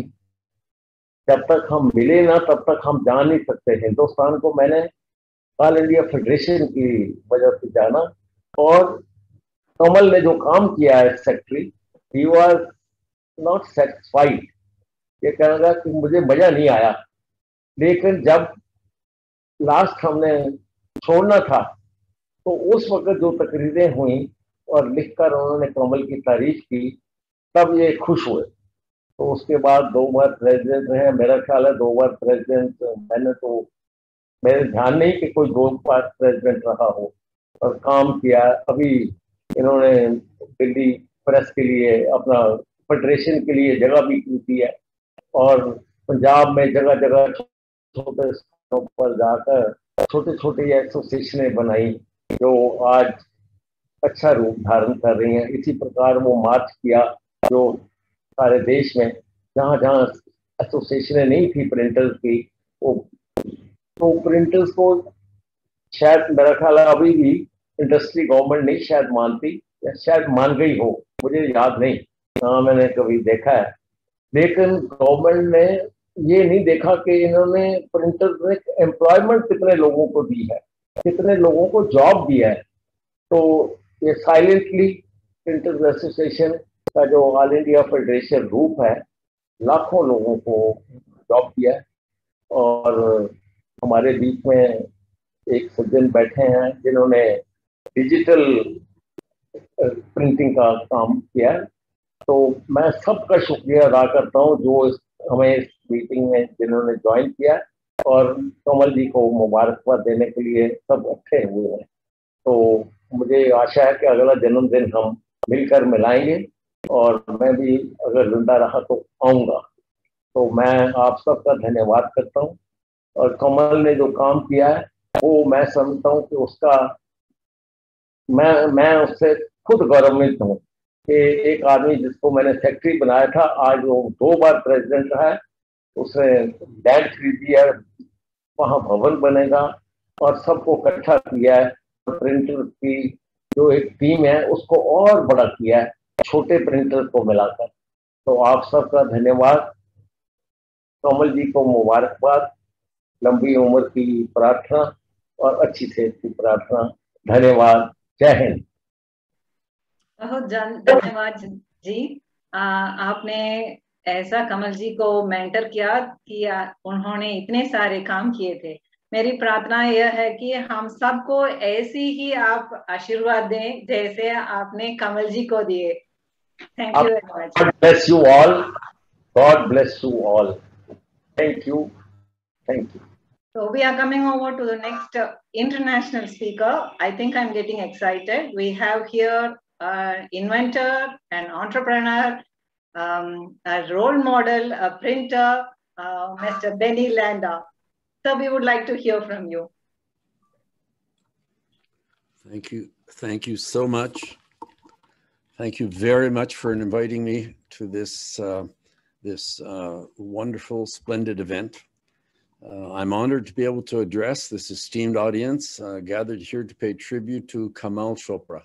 जब तक हम मिले ना तब तक हम जान नहीं सकते। हिंदुस्तान को मैंने ऑल इंडिया फेडरेशन की वजह से जाना, और कमल ने जो काम किया है secretary, he was not satisfied. ये कहना कि मुझे मजा नहीं आया, लेकिन जब लास्ट हमने छोड़ना था तो उस वक्त जो तकरीरें हुई और लिखकर उन्होंने कमल की तारीफ की, तब ये खुश हुए। तो उसके बाद 2 बार प्रेसिडेंट रहे, मेरा ख्याल है 2 बार प्रेसिडेंट मैंने, तो मेरे ध्यान नहीं कि कोई 2 बार प्रेसिडेंट रहा हो, और काम किया। अभी इन्होंने दिल्ली प्रेस के लिए, अपना फेडरेशन के लिए जगह भी खरीदी है, और पंजाब में जगह जगह छोटे स्थानों पर जाकर छोटे छोटे एसोसिएशनें बनाई जो आज अच्छा रूप धारण कर रही हैं। इसी प्रकार वो मार्च किया जो सारे देश में जहाँ जहाँ एसोसिएशनें नहीं थी प्रिंटर्स की, वो तो प्रिंटर्स को शायद मेरा ख्याल है अभी भी इंडस्ट्री गवर्नमेंट नहीं शायद मानती, या शायद मान गई हो, मुझे याद नहीं, हाँ मैंने कभी देखा है। लेकिन गवर्नमेंट ने ये नहीं देखा कि इन्होंने प्रिंटर्स ने एम्प्लॉयमेंट कितने लोगों को दी है, कितने लोगों को जॉब दिया है। तो ये साइलेंटली प्रिंटर्स एसोसिएशन का जो ऑल इंडिया फेडरेशन रूप है, लाखों लोगों को जॉब दिया है। और हमारे बीच में एक सज्जन बैठे हैं जिन्होंने डिजिटल प्रिंटिंग का काम किया है। तो मैं सबका शुक्रिया अदा करता हूँ जो हमें इस मीटिंग में जिन्होंने ज्वाइन किया, और कमल जी को मुबारकबाद देने के लिए सब अच्छे हुए हैं। तो मुझे आशा है कि अगला जन्मदिन हम मिलकर मिलाएंगे, और मैं भी अगर जिंदा रहा तो आऊँगा। तो मैं आप सबका धन्यवाद करता हूँ, और कमल ने जो काम किया है वो मैं समझता हूँ कि उसका मैं उससे खुद गौरवान्वित हूँ कि एक आदमी जिसको मैंने सेक्रेटरी बनाया था, आज वो 2 बार प्रेसिडेंट रहा है। उसने लैंड खरीदी है, वहाँ भवन बनेगा, और सबको इकट्ठा किया है। प्रिंटर की जो एक टीम है उसको और बड़ा किया है, छोटे प्रिंटर को मिलाकर। तो आप सबका धन्यवाद, कमल जी को मुबारकबाद, लंबी उम्र की प्रार्थना और अच्छी सेहत की प्रार्थना। धन्यवाद, जय हिंद। बहुत धन्यवाद जी। आपने ऐसा कमल जी को मेंटर किया कि उन्होंने इतने सारे काम किए थे। मेरी प्रार्थना यह है कि हम सबको ऐसी ही आप आशीर्वाद दें जैसे आपने कमल जी को दिए। Thank you very much. God bless you all. God bless you all. Thank you. Thank you. So we are coming over to the next international speaker. I think I'm getting excited. We have here an inventor, an entrepreneur, a role model, a printer, Mr. Benny Landa. So we would like to hear from you. Thank you. Thank you so much. Thank you very much for inviting me to this, wonderful, splendid event. I'm honored to be able to address this esteemed audience gathered here to pay tribute to Kamal Chopra.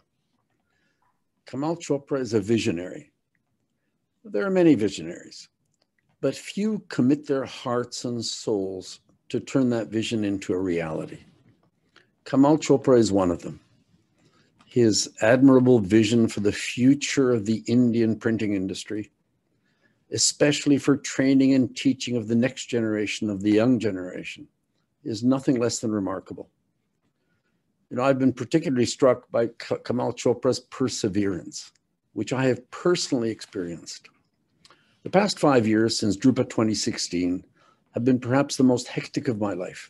Kamal Chopra is a visionary. There are many visionaries, but few commit their hearts and souls to turn that vision into a reality. Kamal Chopra is one of them. His admirable vision for the future of the Indian printing industry, especially for training and teaching of the next generation, of the young generation, is nothing less than remarkable. You know, I've been particularly struck by Kamal Chopra's perseverance, which I have personally experienced. The past 5 years since Drupa 2016 have been perhaps the most hectic of my life.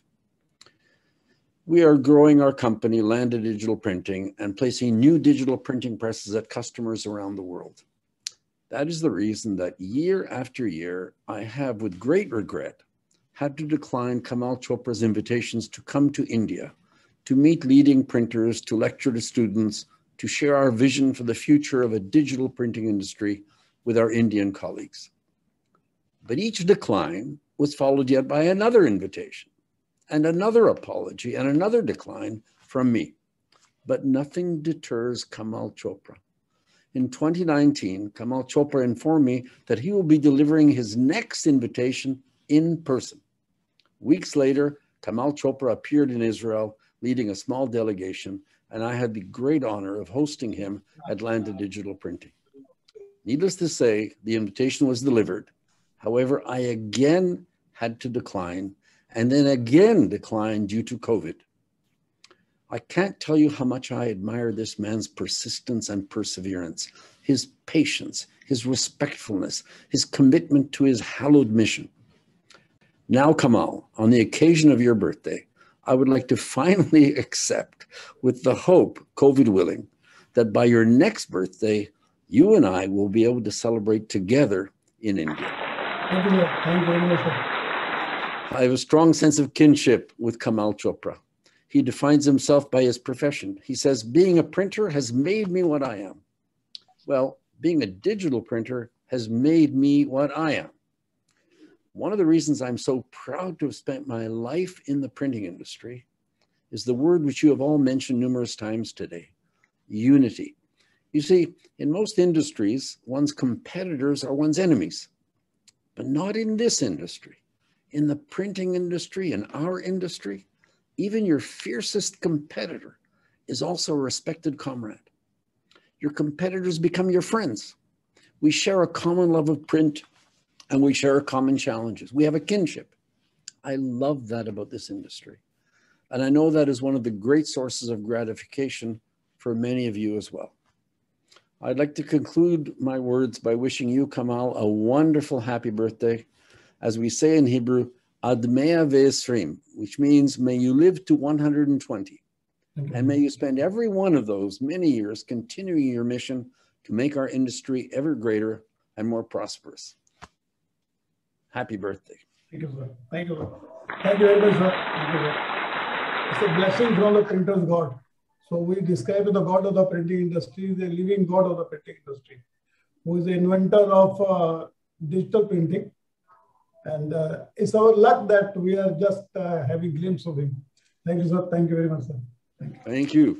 We are growing our company, Landa Digital Printing, and placing new digital printing presses at customers around the world. That is the reason that year after year, I have, with great regret, had to decline Kamal Chopra's invitations to come to India, to meet leading printers, to lecture to students, to share our vision for the future of a digital printing industry with our Indian colleagues. But each decline was followed yet by another invitation, and another apology, and another decline from me. But nothing deters Kamal Chopra. In 2019, Kamal Chopra informed me that he will be delivering his next invitation in person. Weeks later, Kamal Chopra appeared in Israel, leading a small delegation, and I had the great honor of hosting him at Landa Digital Printing. Needless to say, the invitation was delivered. However, I again had to decline, and then again declined due to COVID. I can't tell you how much I admire this man's persistence and perseverance, his patience, his respectfulness, his commitment to his hallowed mission. Now, Kamal, on the occasion of your birthday, I would like to finally accept, with the hope, COVID willing, that by your next birthday, you and I will be able to celebrate together in India. Thank you. Thank you very much, sir. I have a strong sense of kinship with Kamal Chopra. He defines himself by his profession. He says, being a printer has made me what I am. Well, being a digital printer has made me what I am. One of the reasons I'm so proud to have spent my life in the printing industry is the word which you have all mentioned numerous times today, unity. You see, in most industries, one's competitors are one's enemies, but not in this industry. In the printing industry, in our industry, even your fiercest competitor is also a respected comrade. Your competitors become your friends. We share a common love of print, and we share common challenges. We have a kinship. I love that about this industry. And I know that is one of the great sources of gratification for many of you as well. I'd like to conclude my words by wishing you, Kamal, a wonderful happy birthday. As we say in Hebrew, Ad mea ve'esrim, which means may you live to 120. And may you spend every one of those many years continuing your mission to make our industry ever greater and more prosperous. Happy birthday. Thank you, sir. Thank you. Thank you very much, sir. Thank you, sir. It's a blessing from the printer's God. So we describe the God of the printing industry, the living God of the printing industry, who is the inventor of digital printing. And it's our luck that we are just having a glimpse of him. Thank you, sir. Thank you very much, sir. Thank you.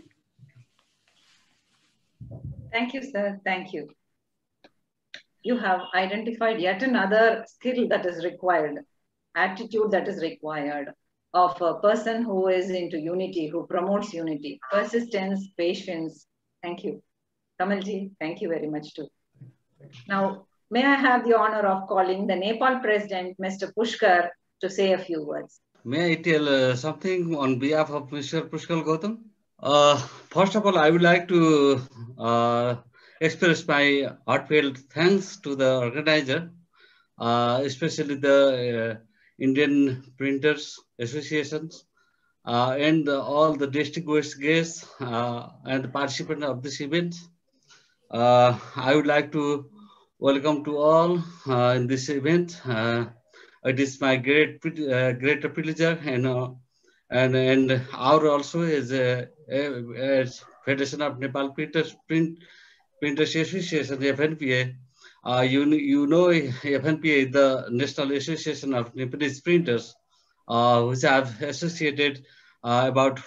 Thank you, sir. Thank you. You have identified yet another skill that is required, attitude that is required of a person who is into unity, who promotes unity, persistence, patience. Thank you. Kamalji, thank you very much too. Now, may I have the honor of calling the Nepal President, Mr. Pushkar, to say a few words. May I tell something on behalf of Mr. Pushkar Gautam? First of all, I would like to express my heartfelt thanks to the organizer, especially the Indian Printers Associations and all the distinguished guests and the participants of this event. I would like to welcome to all in this event. It is my great privilege and our also as Federation of Nepal Printers Association, FNPA. You know FNPA, the National Association of Nepalese Printers, which have associated about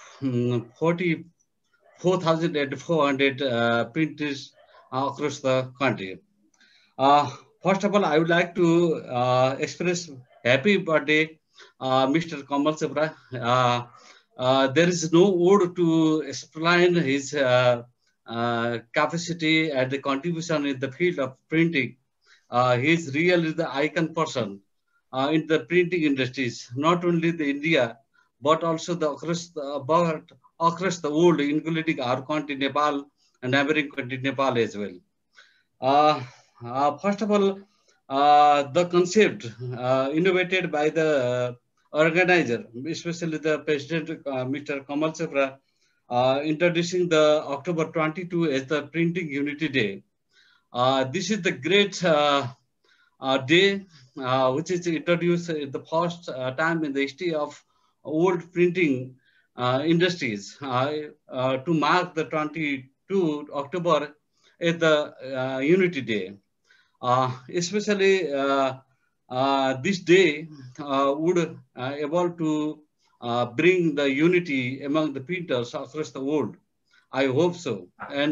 44,400 printers across the country. First of all, I would like to express happy birthday, Mr. Kamal Chopra. There is no word to explain his capacity and the contribution in the field of printing. He is really the icon person in the printing industries, not only the India, but also across the world, including our country, Nepal, and neighboring country, Nepal as well. First of all, the concept innovated by the organizer, especially the President, Mr. Kamal Chopra, introducing the October 22 as the Printing Unity Day. This is the great day which is introduced the first time in the history of world printing industries to mark the 22 October as the Unity Day. Especially this day would able to bring the unity among the printers across the world. I hope so. And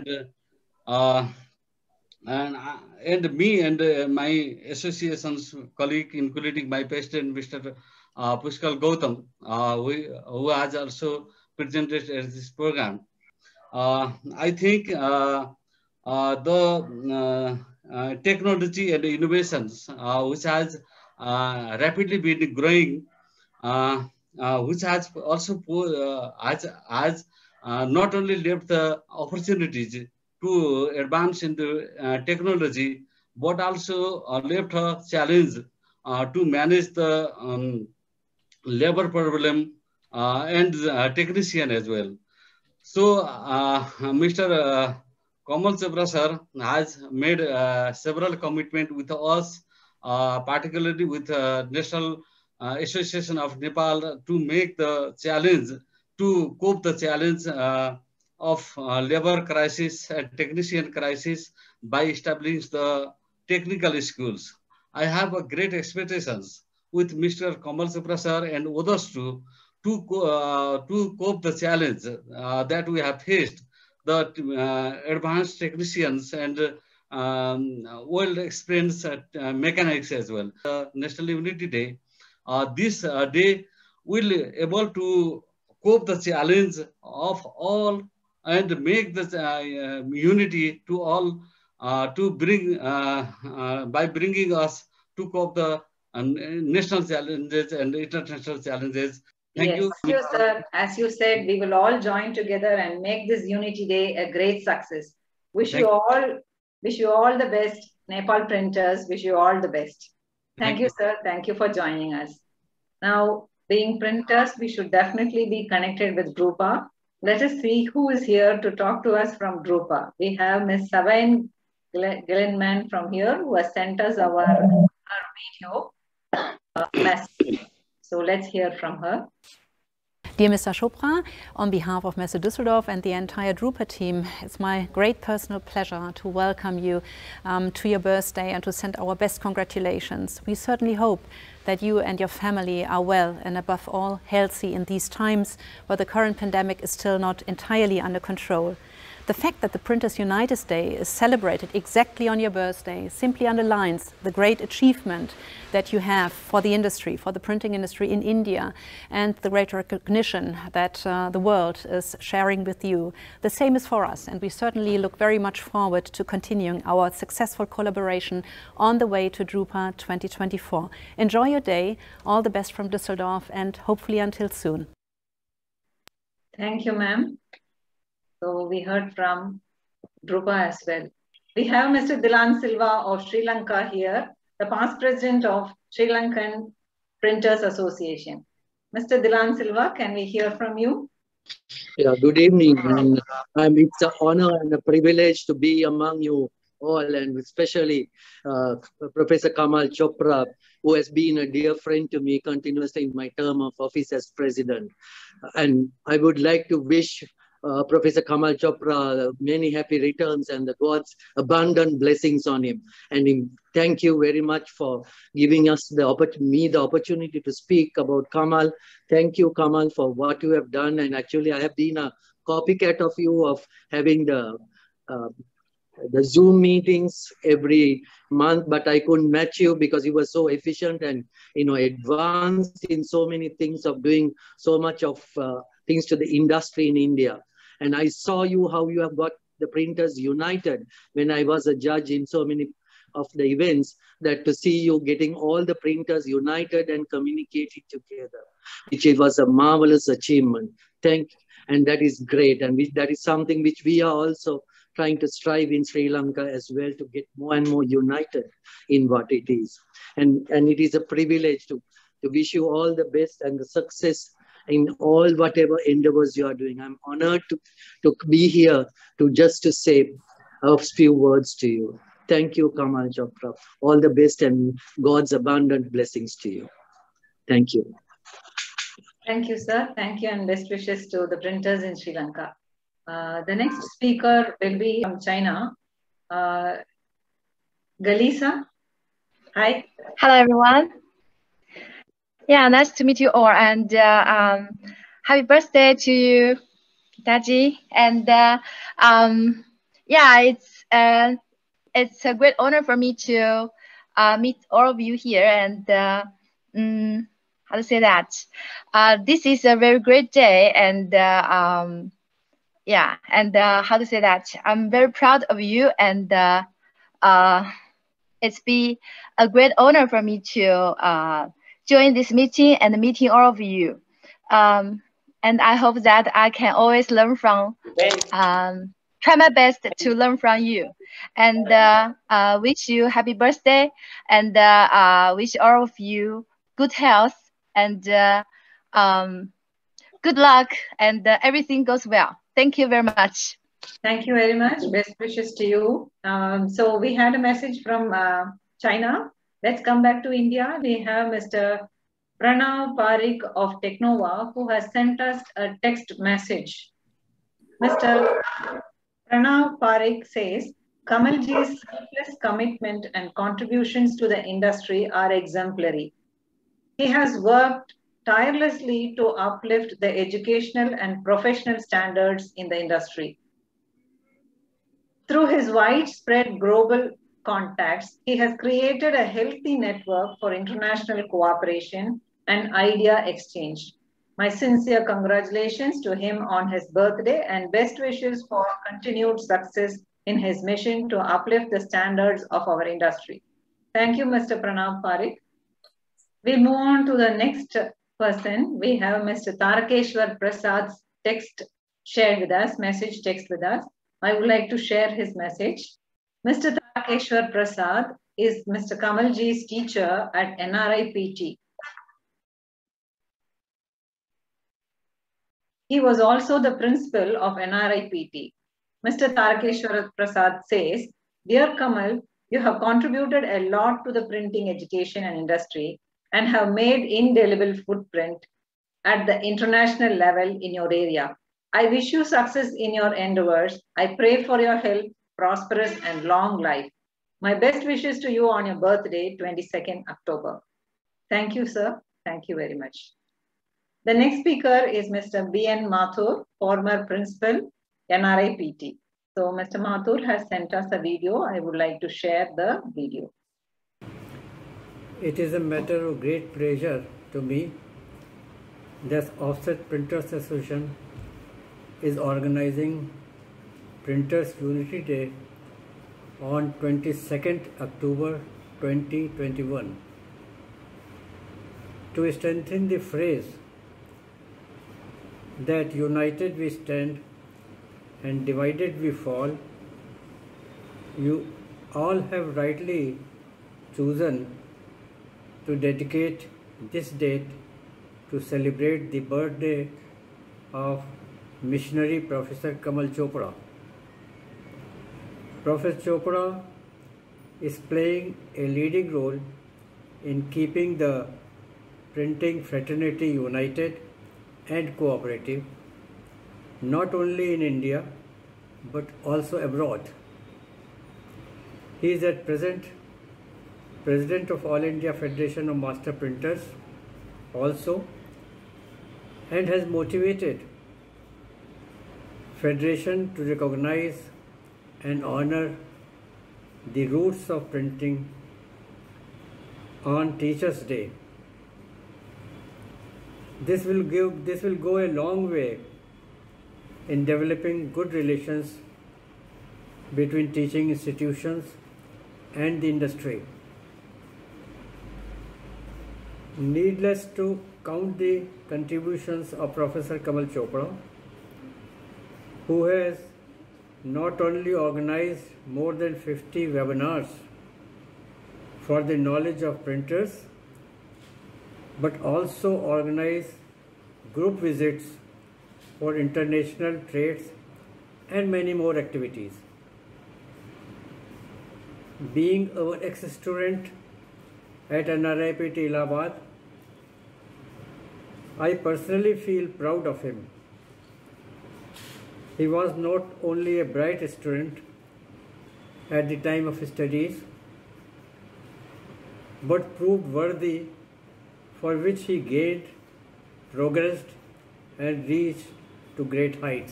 me and my association's colleague, including my president, Mr. Pushkar Gautam, who has also presented at this program. I think the technology and innovations, which has rapidly been growing, which has also not only left the opportunities to advance into technology, but also left a challenge to manage the labor problem and technician as well. So, Mr. Kamal Chopra sir has made several commitments with us, particularly with National Association of Nepal, to make the challenge, to cope the challenge of labor crisis and technician crisis by establishing the technical schools. I have a great expectations with Mr. Kamal Chopra sir and others too, to cope the challenge that we have faced. The advanced technicians and well-experienced mechanics as well. National Unity Day. This day will able to cope the challenge of all and make the unity to all to bring by bringing us to cope the national challenges and international challenges Yes, sir. As you said, we will all join together and make this Unity Day a great success. Wish you all the best. Nepal printers, wish you all the best. Thank you, sir. Thank you for joining us. Now, being printers, we should definitely be connected with Drupa. Let us see who is here to talk to us from Drupa. We have Ms. Savain Gillenman from here who has sent us our video message. So let's hear from her. Dear Mr. Chopra, on behalf of Messe Düsseldorf and the entire Drupa team, it's my great personal pleasure to welcome you to your birthday and to send our best congratulations. We certainly hope that you and your family are well and above all healthy in these times where the current pandemic is still not entirely under control. The fact that the Printers United Day is celebrated exactly on your birthday simply underlines the great achievement that you have for the industry, for the printing industry in India, and the great recognition that the world is sharing with you. The same is for us, and we certainly look very much forward to continuing our successful collaboration on the way to Drupa 2024. Enjoy your day, all the best from Düsseldorf, and hopefully until soon. Thank you, ma'am. So we heard from Drupa as well. We have Mr. Dilan Silva of Sri Lanka here, the past president of Sri Lankan Printers Association. Mr. Dilan Silva, can we hear from you? Yeah, good evening. And it's an honor and a privilege to be among you all, and especially Professor Kamal Chopra, who has been a dear friend to me continuously in my term of office as president. And I would like to wish Professor Kamal Chopra many happy returns and God's abundant blessings on him. And thank you very much for giving us the opportunity to speak about Kamal. Thank you, Kamal, for what you have done. And actually, I have been a copycat of you, of having the Zoom meetings every month, but I couldn't match you because you were so efficient and advanced in so many things of doing so much of things to the industry in India. And I saw you how you have got the printers united when I was a judge in so many of the events, that to see you getting all the printers united and communicating together, which was a marvelous achievement. Thank you. And that is great. And that is something which we are also trying to strive in Sri Lanka as well, to get more and more united in what it is. And it is a privilege to wish you all the best and the success in all whatever endeavors you are doing. I'm honored to be here to say a few words to you. Thank you, Kamal Chopra. All the best and God's abundant blessings to you. Thank you. Thank you, sir. Thank you, and best wishes to the printers in Sri Lanka. The next speaker will be from China. Galisa, hi. Hello, everyone. Yeah, nice to meet you all, and happy birthday to you, Daji. And yeah, it's a great honor for me to meet all of you here. And how to say that? This is a very great day, and yeah, and how to say that? I'm very proud of you, and it's been a great honor for me to join this meeting and meeting all of you. And I hope that I can always learn from, try my best to learn from you. And wish you happy birthday, and wish all of you good health and good luck, and everything goes well. Thank you very much. Thank you very much. Best wishes to you. So we had a message from China. Let's come back to India. We have Mr. Pranav Parikh of Technova, who has sent us a text message. Mr. Pranav Parikh says, Kamalji's selfless commitment and contributions to the industry are exemplary. He has worked tirelessly to uplift the educational and professional standards in the industry. Through his widespread global contacts, he has created a healthy network for international cooperation and idea exchange. My sincere congratulations to him on his birthday, and best wishes for continued success in his mission to uplift the standards of our industry. Thank you, Mr. Pranav Parikh. We move on to the next person, we have Mr. Tarakeshwar Prasad's text shared with us, message text with us. I would like to share his message. Mr. Tarakeshwar Prasad is Mr. Kamalji's teacher at NRIPT. He was also the principal of NRIPT. Mr. Tarakeshwar Prasad says, "Dear Kamal, you have contributed a lot to the printing education and industry and have made indelible footprint at the international level in your area. I wish you success in your endeavors. I pray for your health, prosperous and long life. My best wishes to you on your birthday, 22nd October. Thank you, sir. Thank you very much." The next speaker is Mr. B.N. Mathur, former principal, NRIPT. So Mr. Mathur has sent us a video. I would like to share the video. It is a matter of great pleasure to me that Offset Printers Association is organizing Printers Unity Day on 22nd October 2021. To strengthen the phrase that united we stand and divided we fall, you all have rightly chosen to dedicate this date to celebrate the birthday of missionary Professor Kamal Chopra. Professor Chopra is playing a leading role in keeping the printing fraternity united and cooperative, not only in India but also abroad. He is at present President of All India Federation of Master Printers also, and has motivated Federation to recognize and honor the roots of printing on Teachers' Day. This will go a long way in developing good relations between teaching institutions and the industry. Needless to count the contributions of Professor Kamal Chopra, who has not only organized more than 50 webinars for the knowledge of printers, but also organized group visits for international trades and many more activities. Being our ex-student at NRIPT Allahabad, I personally feel proud of him. He was not only a bright student at the time of his studies, but proved worthy, for which he gained, progressed, and reached to great heights.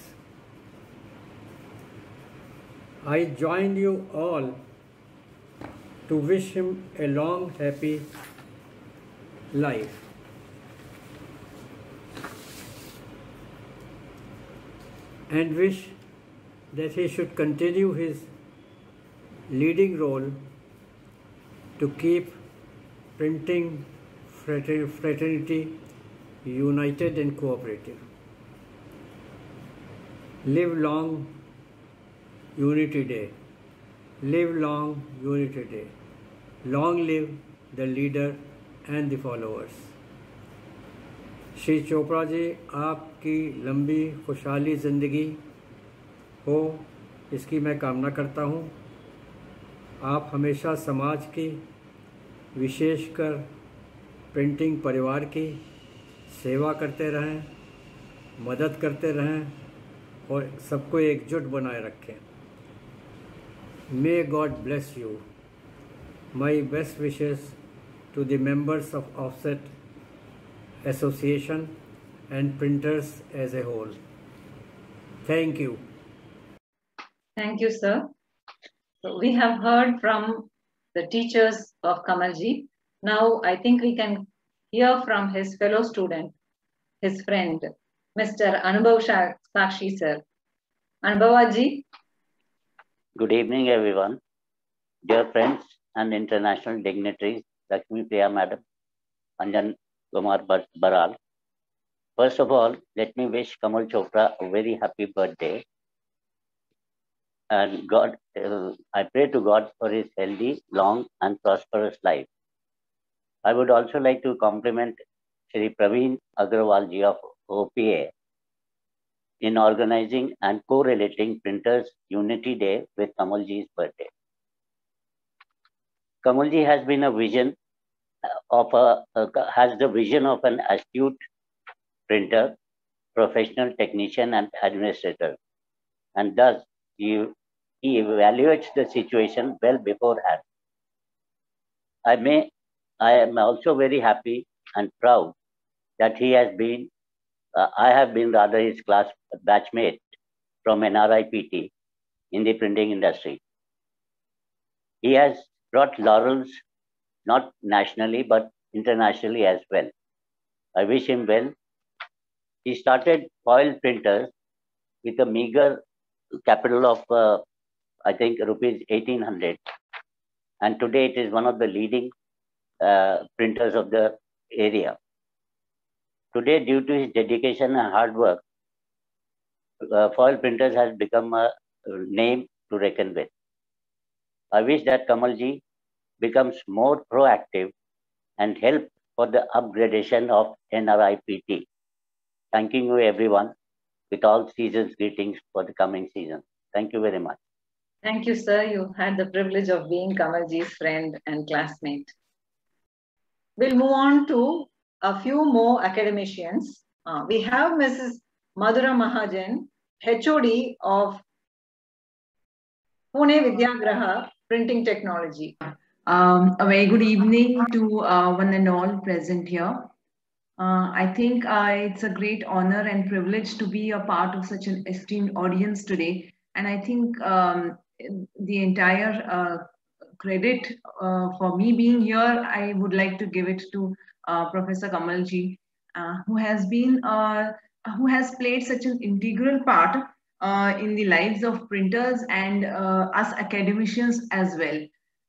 I join you all to wish him a long, happy life. And wish that he should continue his leading role to keep printing fraternity united and cooperative. Live long Unity Day. Live long Unity Day. Long live the leader and the followers. Shri Chopra ji, आपकी लंबी खुशहाली ज़िंदगी हो, इसकी मैं कामना करता हूँ। आप हमेशा समाज की, विशेषकर प्रिंटिंग परिवार की सेवा करते रहें, मदद करते रहें और सबको एकजुट बनाए रखें। May God bless you. My best wishes to the members of Offset Association and printers as a whole. Thank you. Thank you, sir. So we have heard from the teachers of Kamalji. Now I think we can hear from his fellow student, his friend, Mr. Anubhav Sakshi, sir. Anubhavaji. Good evening, everyone. Dear friends and international dignitaries, Lakshmi Priya Madam, Anjan Kumar Baral. First of all, let me wish Kamal Chopra a very happy birthday. And God, I pray to God for his healthy, long and prosperous life. I would also like to compliment Shri Praveen Agrawal ji of OPA in organizing and correlating Printers Unity Day with Kamalji's birthday. Kamalji has been a vision of has the vision of an astute printer, professional technician and administrator, and thus he evaluates the situation well beforehand. I am also very happy and proud that he has been, I have been rather his class batchmate from NRIPT in the printing industry. He has brought laurels not nationally but internationally as well. I wish him well. He started foil printers with a meager capital of I think rupees 1800, and today it is one of the leading printers of the area. Today, due to his dedication and hard work, foil printers has become a name to reckon with. I wish that Kamalji becomes more proactive and help for the upgradation of NRIPT. Thanking you everyone with all seasons greetings for the coming season. Thank you very much. Thank you, sir. You had the privilege of being Kamalji's friend and classmate. We'll move on to a few more academicians. We have Mrs. Madhura Mahajan, HOD of Pune Vidyagraha Printing Technology. A very good evening to one and all present here. I think it's a great honor and privilege to be a part of such an esteemed audience today. And I think the entire credit for me being here, I would like to give it to Professor Kamalji, who has played such an integral part in the lives of printers and us academicians as well.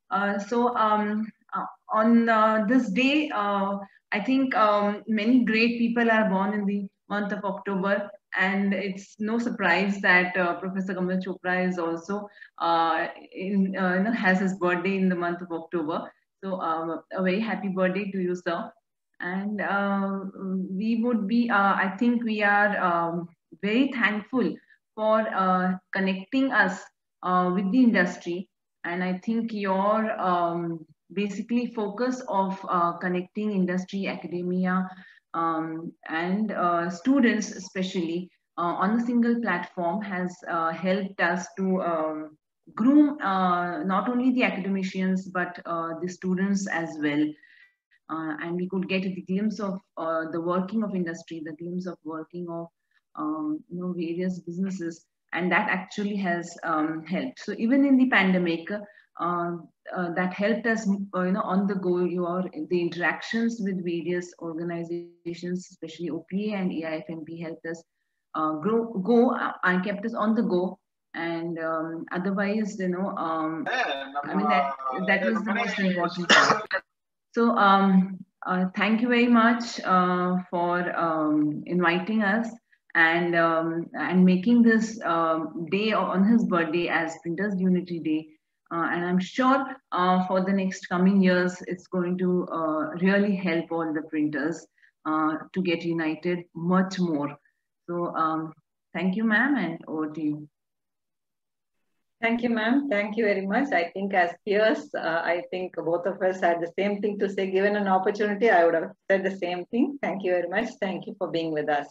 On this day, I think many great people are born in the month of October, and it's no surprise that Professor Kamal Chopra is also has his birthday in the month of October. So a very happy birthday to you, sir. And we would be, I think we are very thankful for connecting us with the industry. And I think your basically focus of connecting industry, academia, and students especially on a single platform has helped us to groom not only the academicians but the students as well. And we could get a glimpse of the working of industry, the glimpse of working of various businesses, and that actually has helped. So even in the pandemic, that helped us, on the go. The interactions with various organizations, especially OPA and AIFMP, helped us go and kept us on the go. And otherwise, I mean that was the most important part. So thank you very much for inviting us and making this day on his birthday as Printers Unity Day. And I'm sure for the next coming years, it's going to really help all the printers to get united much more. So thank you, ma'am, and over to you. Thank you, ma'am. Thank you very much. I think as peers, I think both of us had the same thing to say. Given an opportunity, I would have said the same thing. Thank you very much. Thank you for being with us.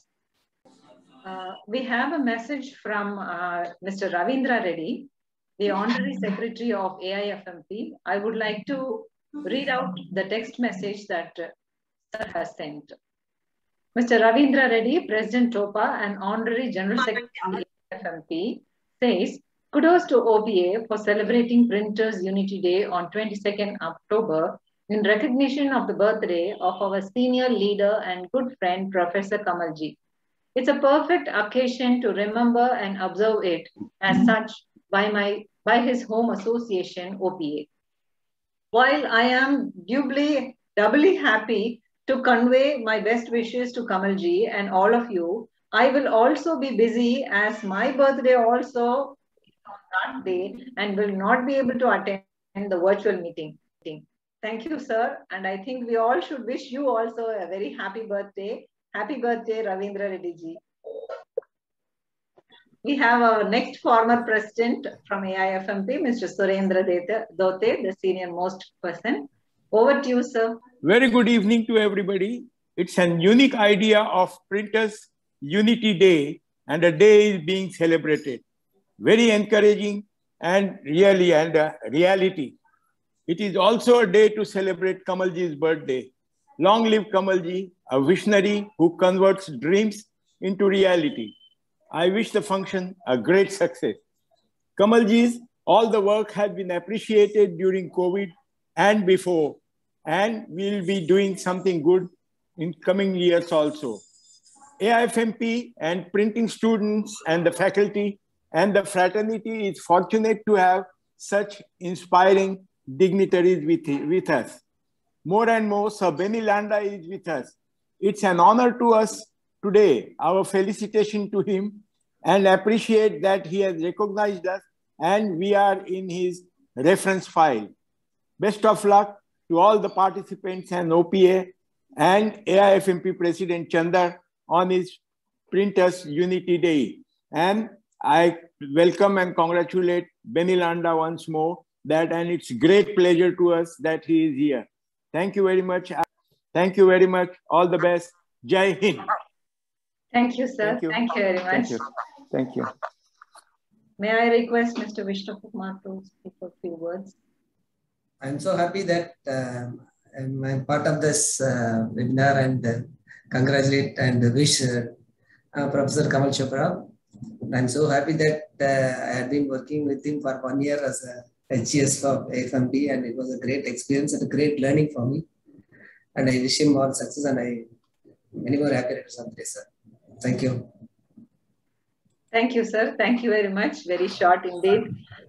We have a message from Mr. Ravindra Reddy, the Honorary Secretary of AIFMP. I would like to read out the text message that Sir has sent. Mr. Ravindra Reddy, President TOPA and Honorary General Secretary of AIFMP, says, kudos to OPA for celebrating Printers Unity Day on 22nd October in recognition of the birthday of our senior leader and good friend, Professor Kamalji. It's a perfect occasion to remember and observe it as such by his home association, OPA. While I am doubly happy to convey my best wishes to Kamalji and all of you. I will also be busy as my birthday also on that day and will not be able to attend the virtual meeting. Thank you, sir. And I think we all should wish you also a very happy birthday. Happy birthday, Ravindra Reddy ji. We have our next former president from AIFMP, Mr. Surendra Dote, the senior most person. Over to you, sir. Very good evening to everybody. It's a unique idea of Printers Unity Day, and a day is being celebrated. Very encouraging and reality. It is also a day to celebrate Kamalji's birthday. Long live Kamalji, a visionary who converts dreams into reality. I wish the function a great success. Kamalji's all the work has been appreciated during COVID and before, and we'll be doing something good in coming years also. AIFMP and printing students and the faculty and the fraternity is fortunate to have such inspiring dignitaries with us. More and more, Sir Benny Landa is with us. It's an honor to us today. Our felicitation to him, and appreciate that he has recognized us and we are in his reference file. Best of luck to all the participants and OPA and AIFMP President Chandar on his Printers Unity Day. And I welcome and congratulate Benny Landa once more, and it's great pleasure to us that he is here. Thank you very much. Thank you very much. All the best. Jai Hind. Thank you, sir. Thank you very much. Thank you. Thank you. May I request Mr. Vishnu Kumar to speak a few words? I'm so happy that I'm part of this webinar, and congratulate and wish Professor Kamal Chopra. I'm so happy that I had been working with him for 1 year as a HGS for AIFMP, and it was a great experience and a great learning for me. And I wish him all success, and I many more happy returns of the day, sir. Thank you. Thank you, sir. Thank you very much. Very short indeed,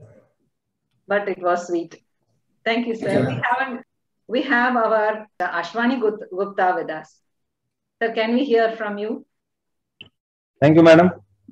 but it was sweet. Thank you, sir. We have our Ashwani Gupta with us. Sir, can we hear from you? Thank you, madam.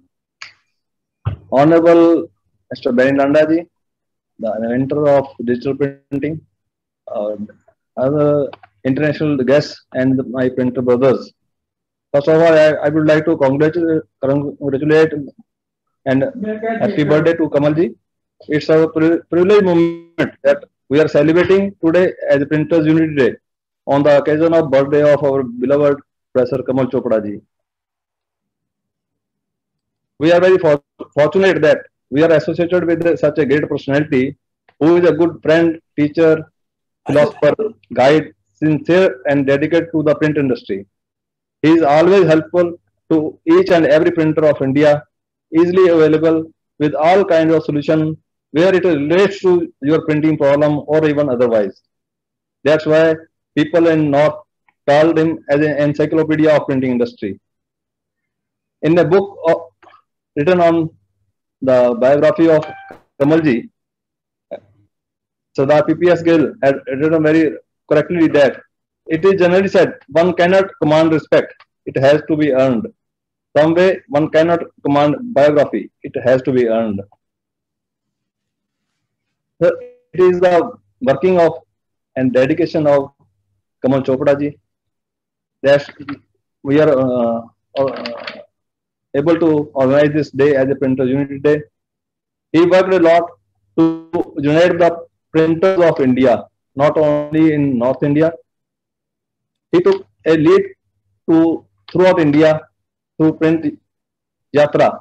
Honorable Mr. Benny Landa ji, the inventor of digital printing, other international guests, and my printer brothers. First of all, I would like to congratulate and happy birthday to Kamalji. It's a privileged moment that we are celebrating today as a Printers Unity Day on the occasion of birthday of our beloved Professor Kamal Chopra ji. We are very fortunate that we are associated with such a great personality who is a good friend, teacher, philosopher, guide, sincere and dedicated to the print industry. He is always helpful to each and every printer of India, easily available with all kinds of solutions where it relates to your printing problem or even otherwise. That's why people in North called him as an encyclopedia of printing industry. In a book written on the biography of Kamalji, Sardar PPS Gill had written very correctly that it is generally said one cannot command respect, it has to be earned. Some way one cannot command biography, it has to be earned. So it is the working of and dedication of Kamal Chopra ji that we are able to organize this day as a Printers Unity Day. He worked a lot to unite the printers of India, not only in North India. He took a lead throughout India to print Yatra,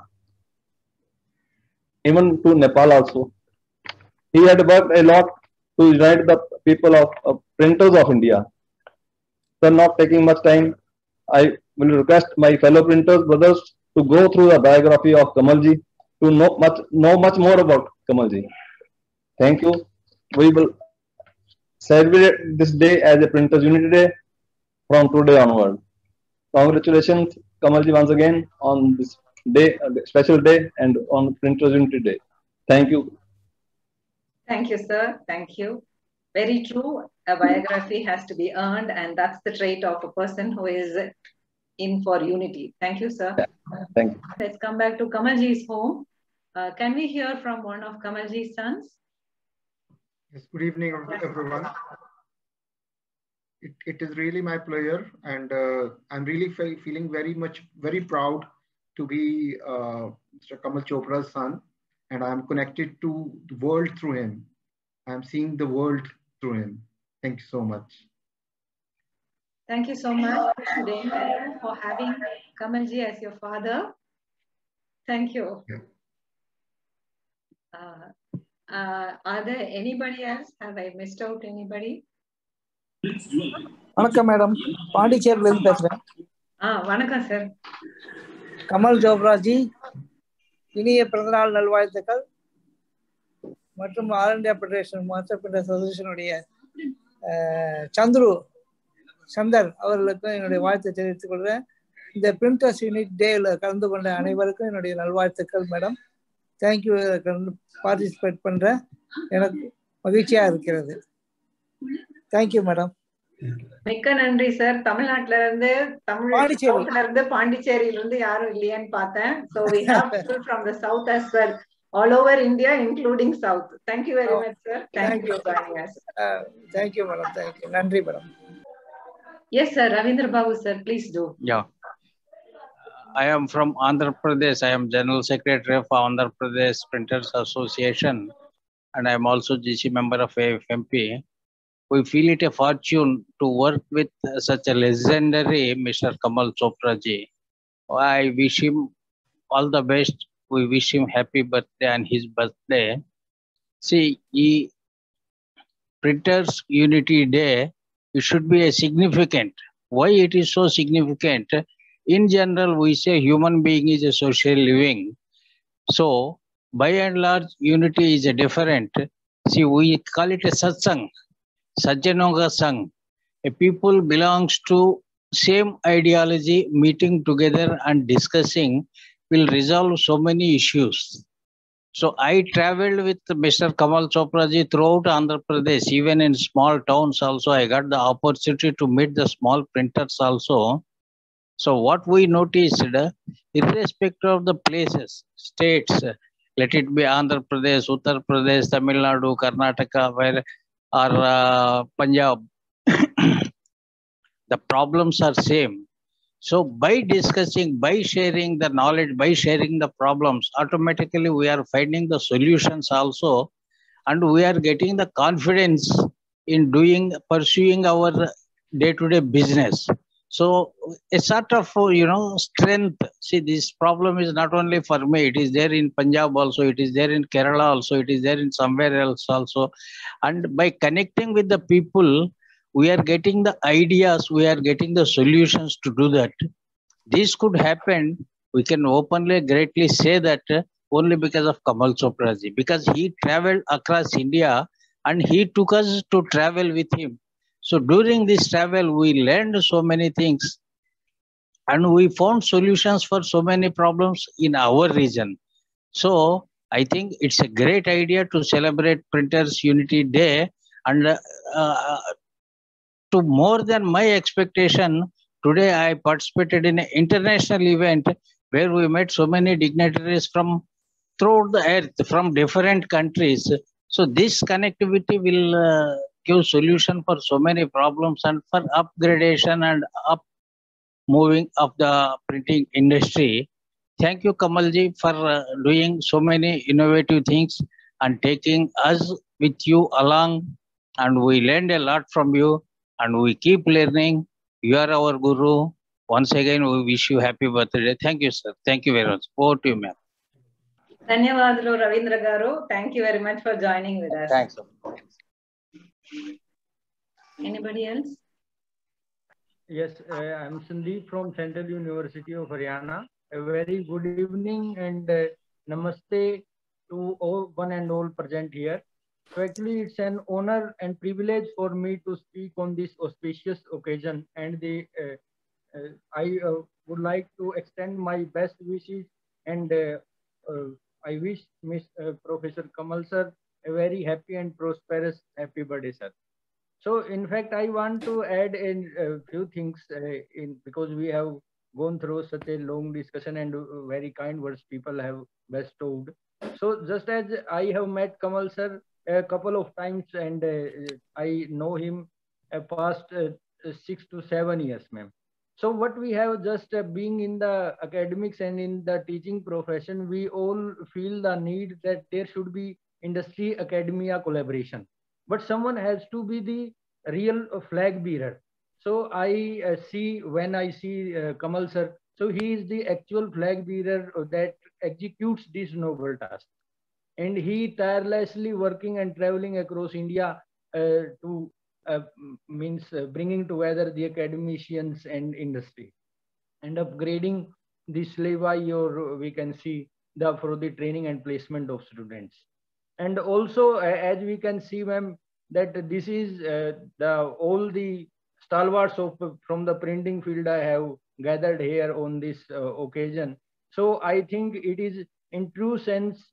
even to Nepal also. He had worked a lot to unite the people of printers of India. So not taking much time, I will request my fellow printers brothers to go through the biography of Kamalji to know much more about Kamalji. Thank you. We will celebrate this day as a Printers Unity Day from today onward. Congratulations, Kamalji, once again on this day, special day, and on Printers Unity Day. Thank you. Thank you, sir. Thank you. Very true. a biography has to be earned, and that's the trait of a person who is in for unity. Thank you, sir. Thank you. Let's come back to Kamalji's home. Can we hear from one of Kamalji's sons? Yes, good evening, everyone. It is really my pleasure, and I'm really feeling very proud to be Mr. Kamal Chopra's son, and I'm connected to the world through him. I'm seeing the world through him. Thank you so much. Thank you so much, Dame, for having Kamalji as your father. Thank you. Yeah. Are there anybody else? Have I missed out anybody? வணக்கம் madam, பாண்டிச்சேரியில இருந்து பேசுறேன். வணக்கம் sir. Kamal சோப்ராஜி, இனிய பிறந்தநாள் நல்வாழ்த்துக்கள் மற்றும் all India federation master printers அசோசியேஷனுடைய சந்தர் அவர்களுக்கும் என்னுடைய வாழ்த்தை தெரிவித்துக் கொள்கிறேன். இந்த பிரிண்டர்ஸ் யூனிட் டேல கலந்து கொண்ட அனைவருக்கும் என்னுடைய நல்வாழ்த்துக்கள் மேடம். தேங்க்யூ. பார்ட்டிசிபேட் பண்றேன், எனக்கு மகிழ்ச்சியா இருக்கிறது. Thank you madam. மிக்க நன்றி சார். தமிழ்நாட்டுல இருந்து பாண்டிச்சேரியில இருந்து யாரும் இல்லையான்னு பார்த்தேன். So we have people from the south as well, all over India, including south. Thank you very much, sir. Thank you for joining us. Thank you madam. Thank you. நன்றி madam. Yes sir, Ravindra Babu sir, please do. Yeah. I am from Andhra Pradesh. I am General Secretary of Andhra Pradesh Printers Association, and I am also GC member of AFMP. We feel it a fortune to work with such a legendary Mr. Kamal Chopra ji. I wish him all the best. We wish him happy birthday on his birthday. See, Printers Unity Day, it should be a significant. Why it is so significant? In general, we say human being is a social living. So, by and large, unity is a different. See, we call it a satsang, Sajjanoga Sang. A people belongs to same ideology, meeting together and discussing will resolve so many issues. So I traveled with Mr. Kamal Chopra ji throughout Andhra Pradesh, even in small towns also. I got the opportunity to meet the small printers also. So what we noticed, irrespective of the places, states, let it be Andhra Pradesh, Uttar Pradesh, Tamil Nadu, Karnataka, or Punjab, the problems are same. So by discussing, by sharing the knowledge, by sharing the problems, automatically we are finding the solutions also, and we are getting the confidence in pursuing our day-to-day business. So a sort of, strength. See, this problem is not only for me, it is there in Punjab also, it is there in Kerala also, it is there in somewhere else also. And by connecting with the people, we are getting the ideas, we are getting the solutions to do that. This could happen, we can openly, greatly say that only because of Kamal Chopra ji, because he traveled across India and he took us to travel with him. So during this travel, we learned so many things and we found solutions for so many problems in our region. So I think it's a great idea to celebrate Printers Unity Day, and to more than my expectation, today I participated in an international event where we met so many dignitaries from throughout the earth, from different countries. So this connectivity will give solution for so many problems and for upgradation and up moving of the printing industry. Thank you, Kamalji, for doing so many innovative things and taking us with you along. And we learned a lot from you and we keep learning. You are our guru. Once again, we wish you happy birthday. Thank you, sir. Thank you very much. Over to you, ma'am. Dhanyavadalu, Ravindra Garu. Thank you very much for joining with us. Thanks. Anybody else? Yes, I'm Sandeep from Central University of Haryana. A very good evening and namaste to all, one and all present here. So actually, it's an honor and privilege for me to speak on this auspicious occasion, and I would like to extend my best wishes, and I wish Professor Kamal sir a very happy and prosperous happy birthday, sir. So in fact, I want to add in a few things because we have gone through such a long discussion and very kind words people have bestowed. So just as I have met Kamal sir a couple of times and I know him past 6 to 7 years, ma'am. So what we have just being in the academics and in the teaching profession, we all feel the need that there should be industry academia collaboration. But someone has to be the real flag bearer. So I see when I see Kamal sir, so he is the actual flag bearer that executes this noble task. And he tirelessly working and traveling across India to bringing together the academicians and industry and upgrading the syllabi, or we can see for the training and placement of students. And also, as we can see, ma'am, that this is all the stalwarts from the printing field I have gathered here on this occasion. So I think it is in true sense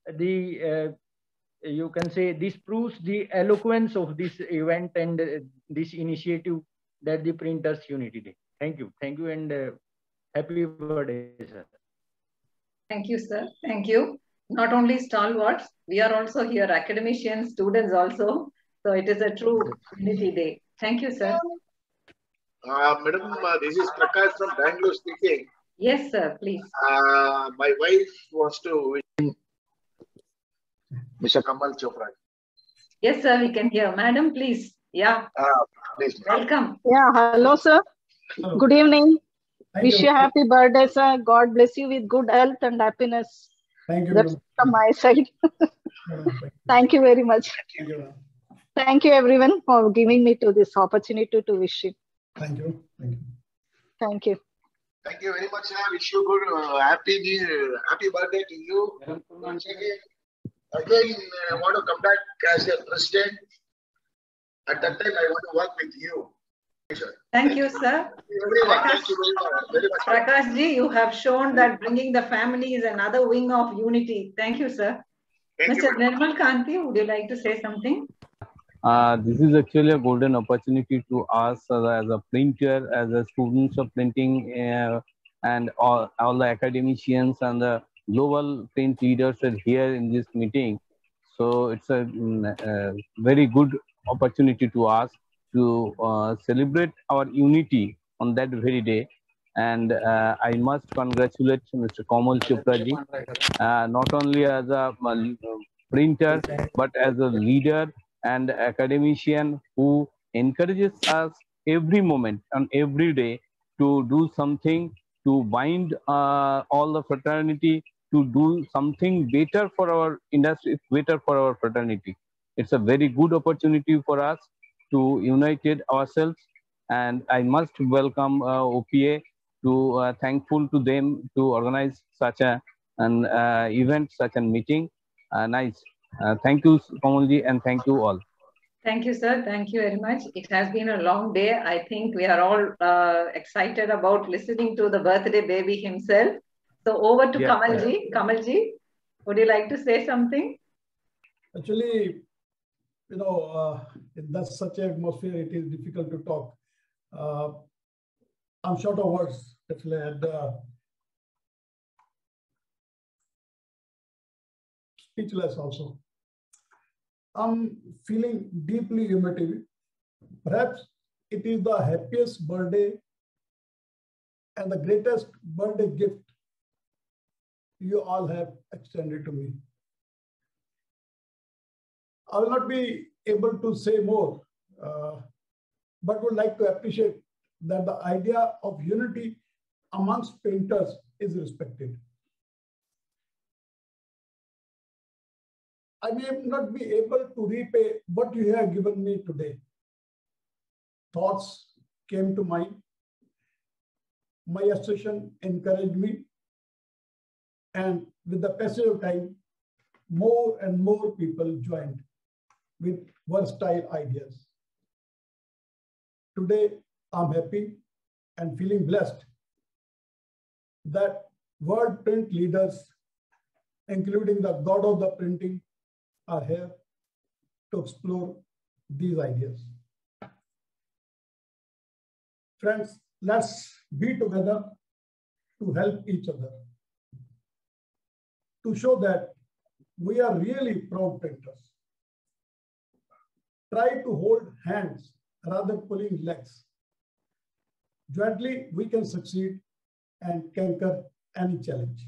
you can say this proves the eloquence of this event and this initiative that the Printers Unity Day. Thank you. Thank you and happy birthday, sir. Thank you, sir. Thank you. Not only stalwarts, we are also here, academicians, students also. So it is a true Unity Day. Thank you, sir. Madam, this is Prakash from Bangalore speaking. Yes, sir, please. My wife wants to wish Mr. Kamal Chopra. Yes, sir, we can hear. Madam, please. Yeah. Please. Welcome. Yeah, hello, sir. Good evening. Wish you happy birthday, sir. God bless you with good health and happiness. Thank you. That's from my side. Thank you very much. Thank you. Thank you, everyone, for giving me to this opportunity to wish you. Thank you. Thank you. Thank you. Thank you very much. I wish you good, happy birthday to you. Once again, I want to come back as a president. At that time, I want to work with you. Thank you, sir. Thank you very much. Prakash ji, you have shown that bringing the family is another wing of unity. Thank you, sir. Mr. Nirmal Kanti, would you like to say something? This is actually a golden opportunity to us as a printer, as a students of printing, and all the academicians and the global print leaders are here in this meeting. So it's a very good opportunity to us to celebrate our unity on that very day. And I must congratulate Mr. Kamal Chopra ji, not only as a printer, but as a leader and academician who encourages us every moment and every day to do something, to bind all the fraternity, to do something better for our industry, better for our fraternity. It's a very good opportunity for us to unite ourselves, and I must welcome OPA to thankful to them to organize such an event, such a meeting. Nice. Thank you, Kamalji, and thank you all. Thank you, sir. Thank you very much. It has been a long day. I think we are all excited about listening to the birthday baby himself. So over to Kamalji. Kamalji, would you like to say something? Actually, in such an atmosphere, it is difficult to talk. I'm short of words, actually, and speechless also. I'm feeling deeply emotive. Perhaps it is the happiest birthday and the greatest birthday gift you all have extended to me. I will not be able to say more, but would like to appreciate that the idea of unity amongst painters is respected. I may not be able to repay what you have given me today. Thoughts came to mind. My association encouraged me. And with the passage of time, more and more people joined with versatile ideas. Today, I'm happy and feeling blessed that world print leaders, including the god of the printing, are here to explore these ideas. friends, let's be together to help each other, to show that we are really proud printers. Try to hold hands rather than pulling legs. Jointly, we can succeed and conquer any challenge.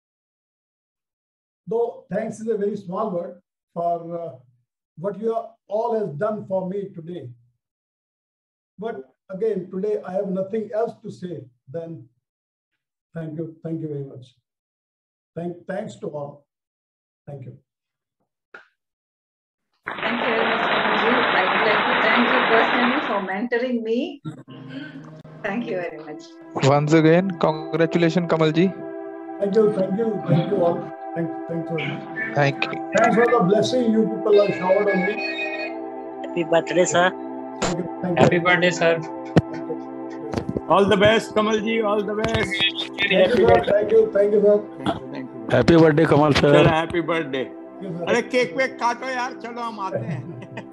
Though thanks is a very small word for what you all has done for me today. But again, today I have nothing else to say than thank you very much. Thanks to all. Thank you. Thank you very much, Kamalji. I would like to thank you personally for mentoring me. Thank you very much. Once again, congratulations, Kamalji. Thank you all. Thanks very much. Thank you. Thanks for the blessing you people have showered on me. Happy birthday, sir. Thank you. Happy birthday, sir. All the best, Kamalji. All the best. Thank you, sir. Happy birthday, Kamal sir. चलो happy birthday अरे cake वेक काटो यार चलो हम आते हैं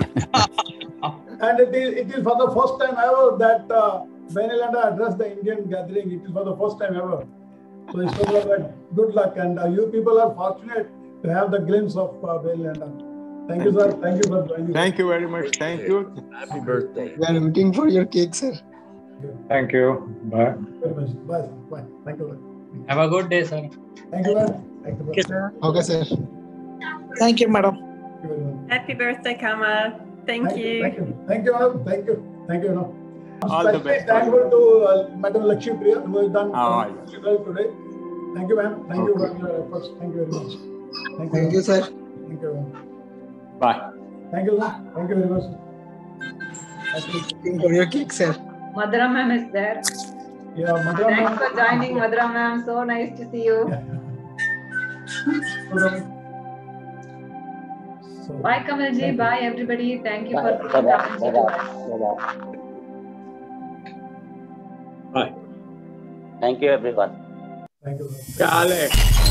And it is for the first time ever that Benelanda addressed the Indian gathering. It is for the first time ever. So it's sort of a good luck, and you people are fortunate to have the glimpse of Benelanda. Thank you, sir. Thank you for joining. Thank you very much. Thank you. Happy birthday. We are waiting for your cake, sir. Thank you. Bye. Bye. Bye. Thank you. Have a good day, sir. Thank you, sir. Thank you, sir. Okay, sir. Thank you, madam. Happy birthday, Kamal. Thank you. Thank you, all. Thank you. All the best. Thankful to Madam Lakshmi Priya, who has done very well today. Thank you, ma'am. Thank you for your efforts. Thank you very much. Thank you, sir. Thank you. Bye. Thank you, sir. Thank you very much. Waiting for your cake, sir. Madhura ma'am is there. Yeah, Madhura ma'am. Thanks for joining, Madhura ma'am. So nice to see you. Bye, Kamalji. Bye, everybody. Thank you for Bye. Thank you, everyone. Thank you. क्या हाल है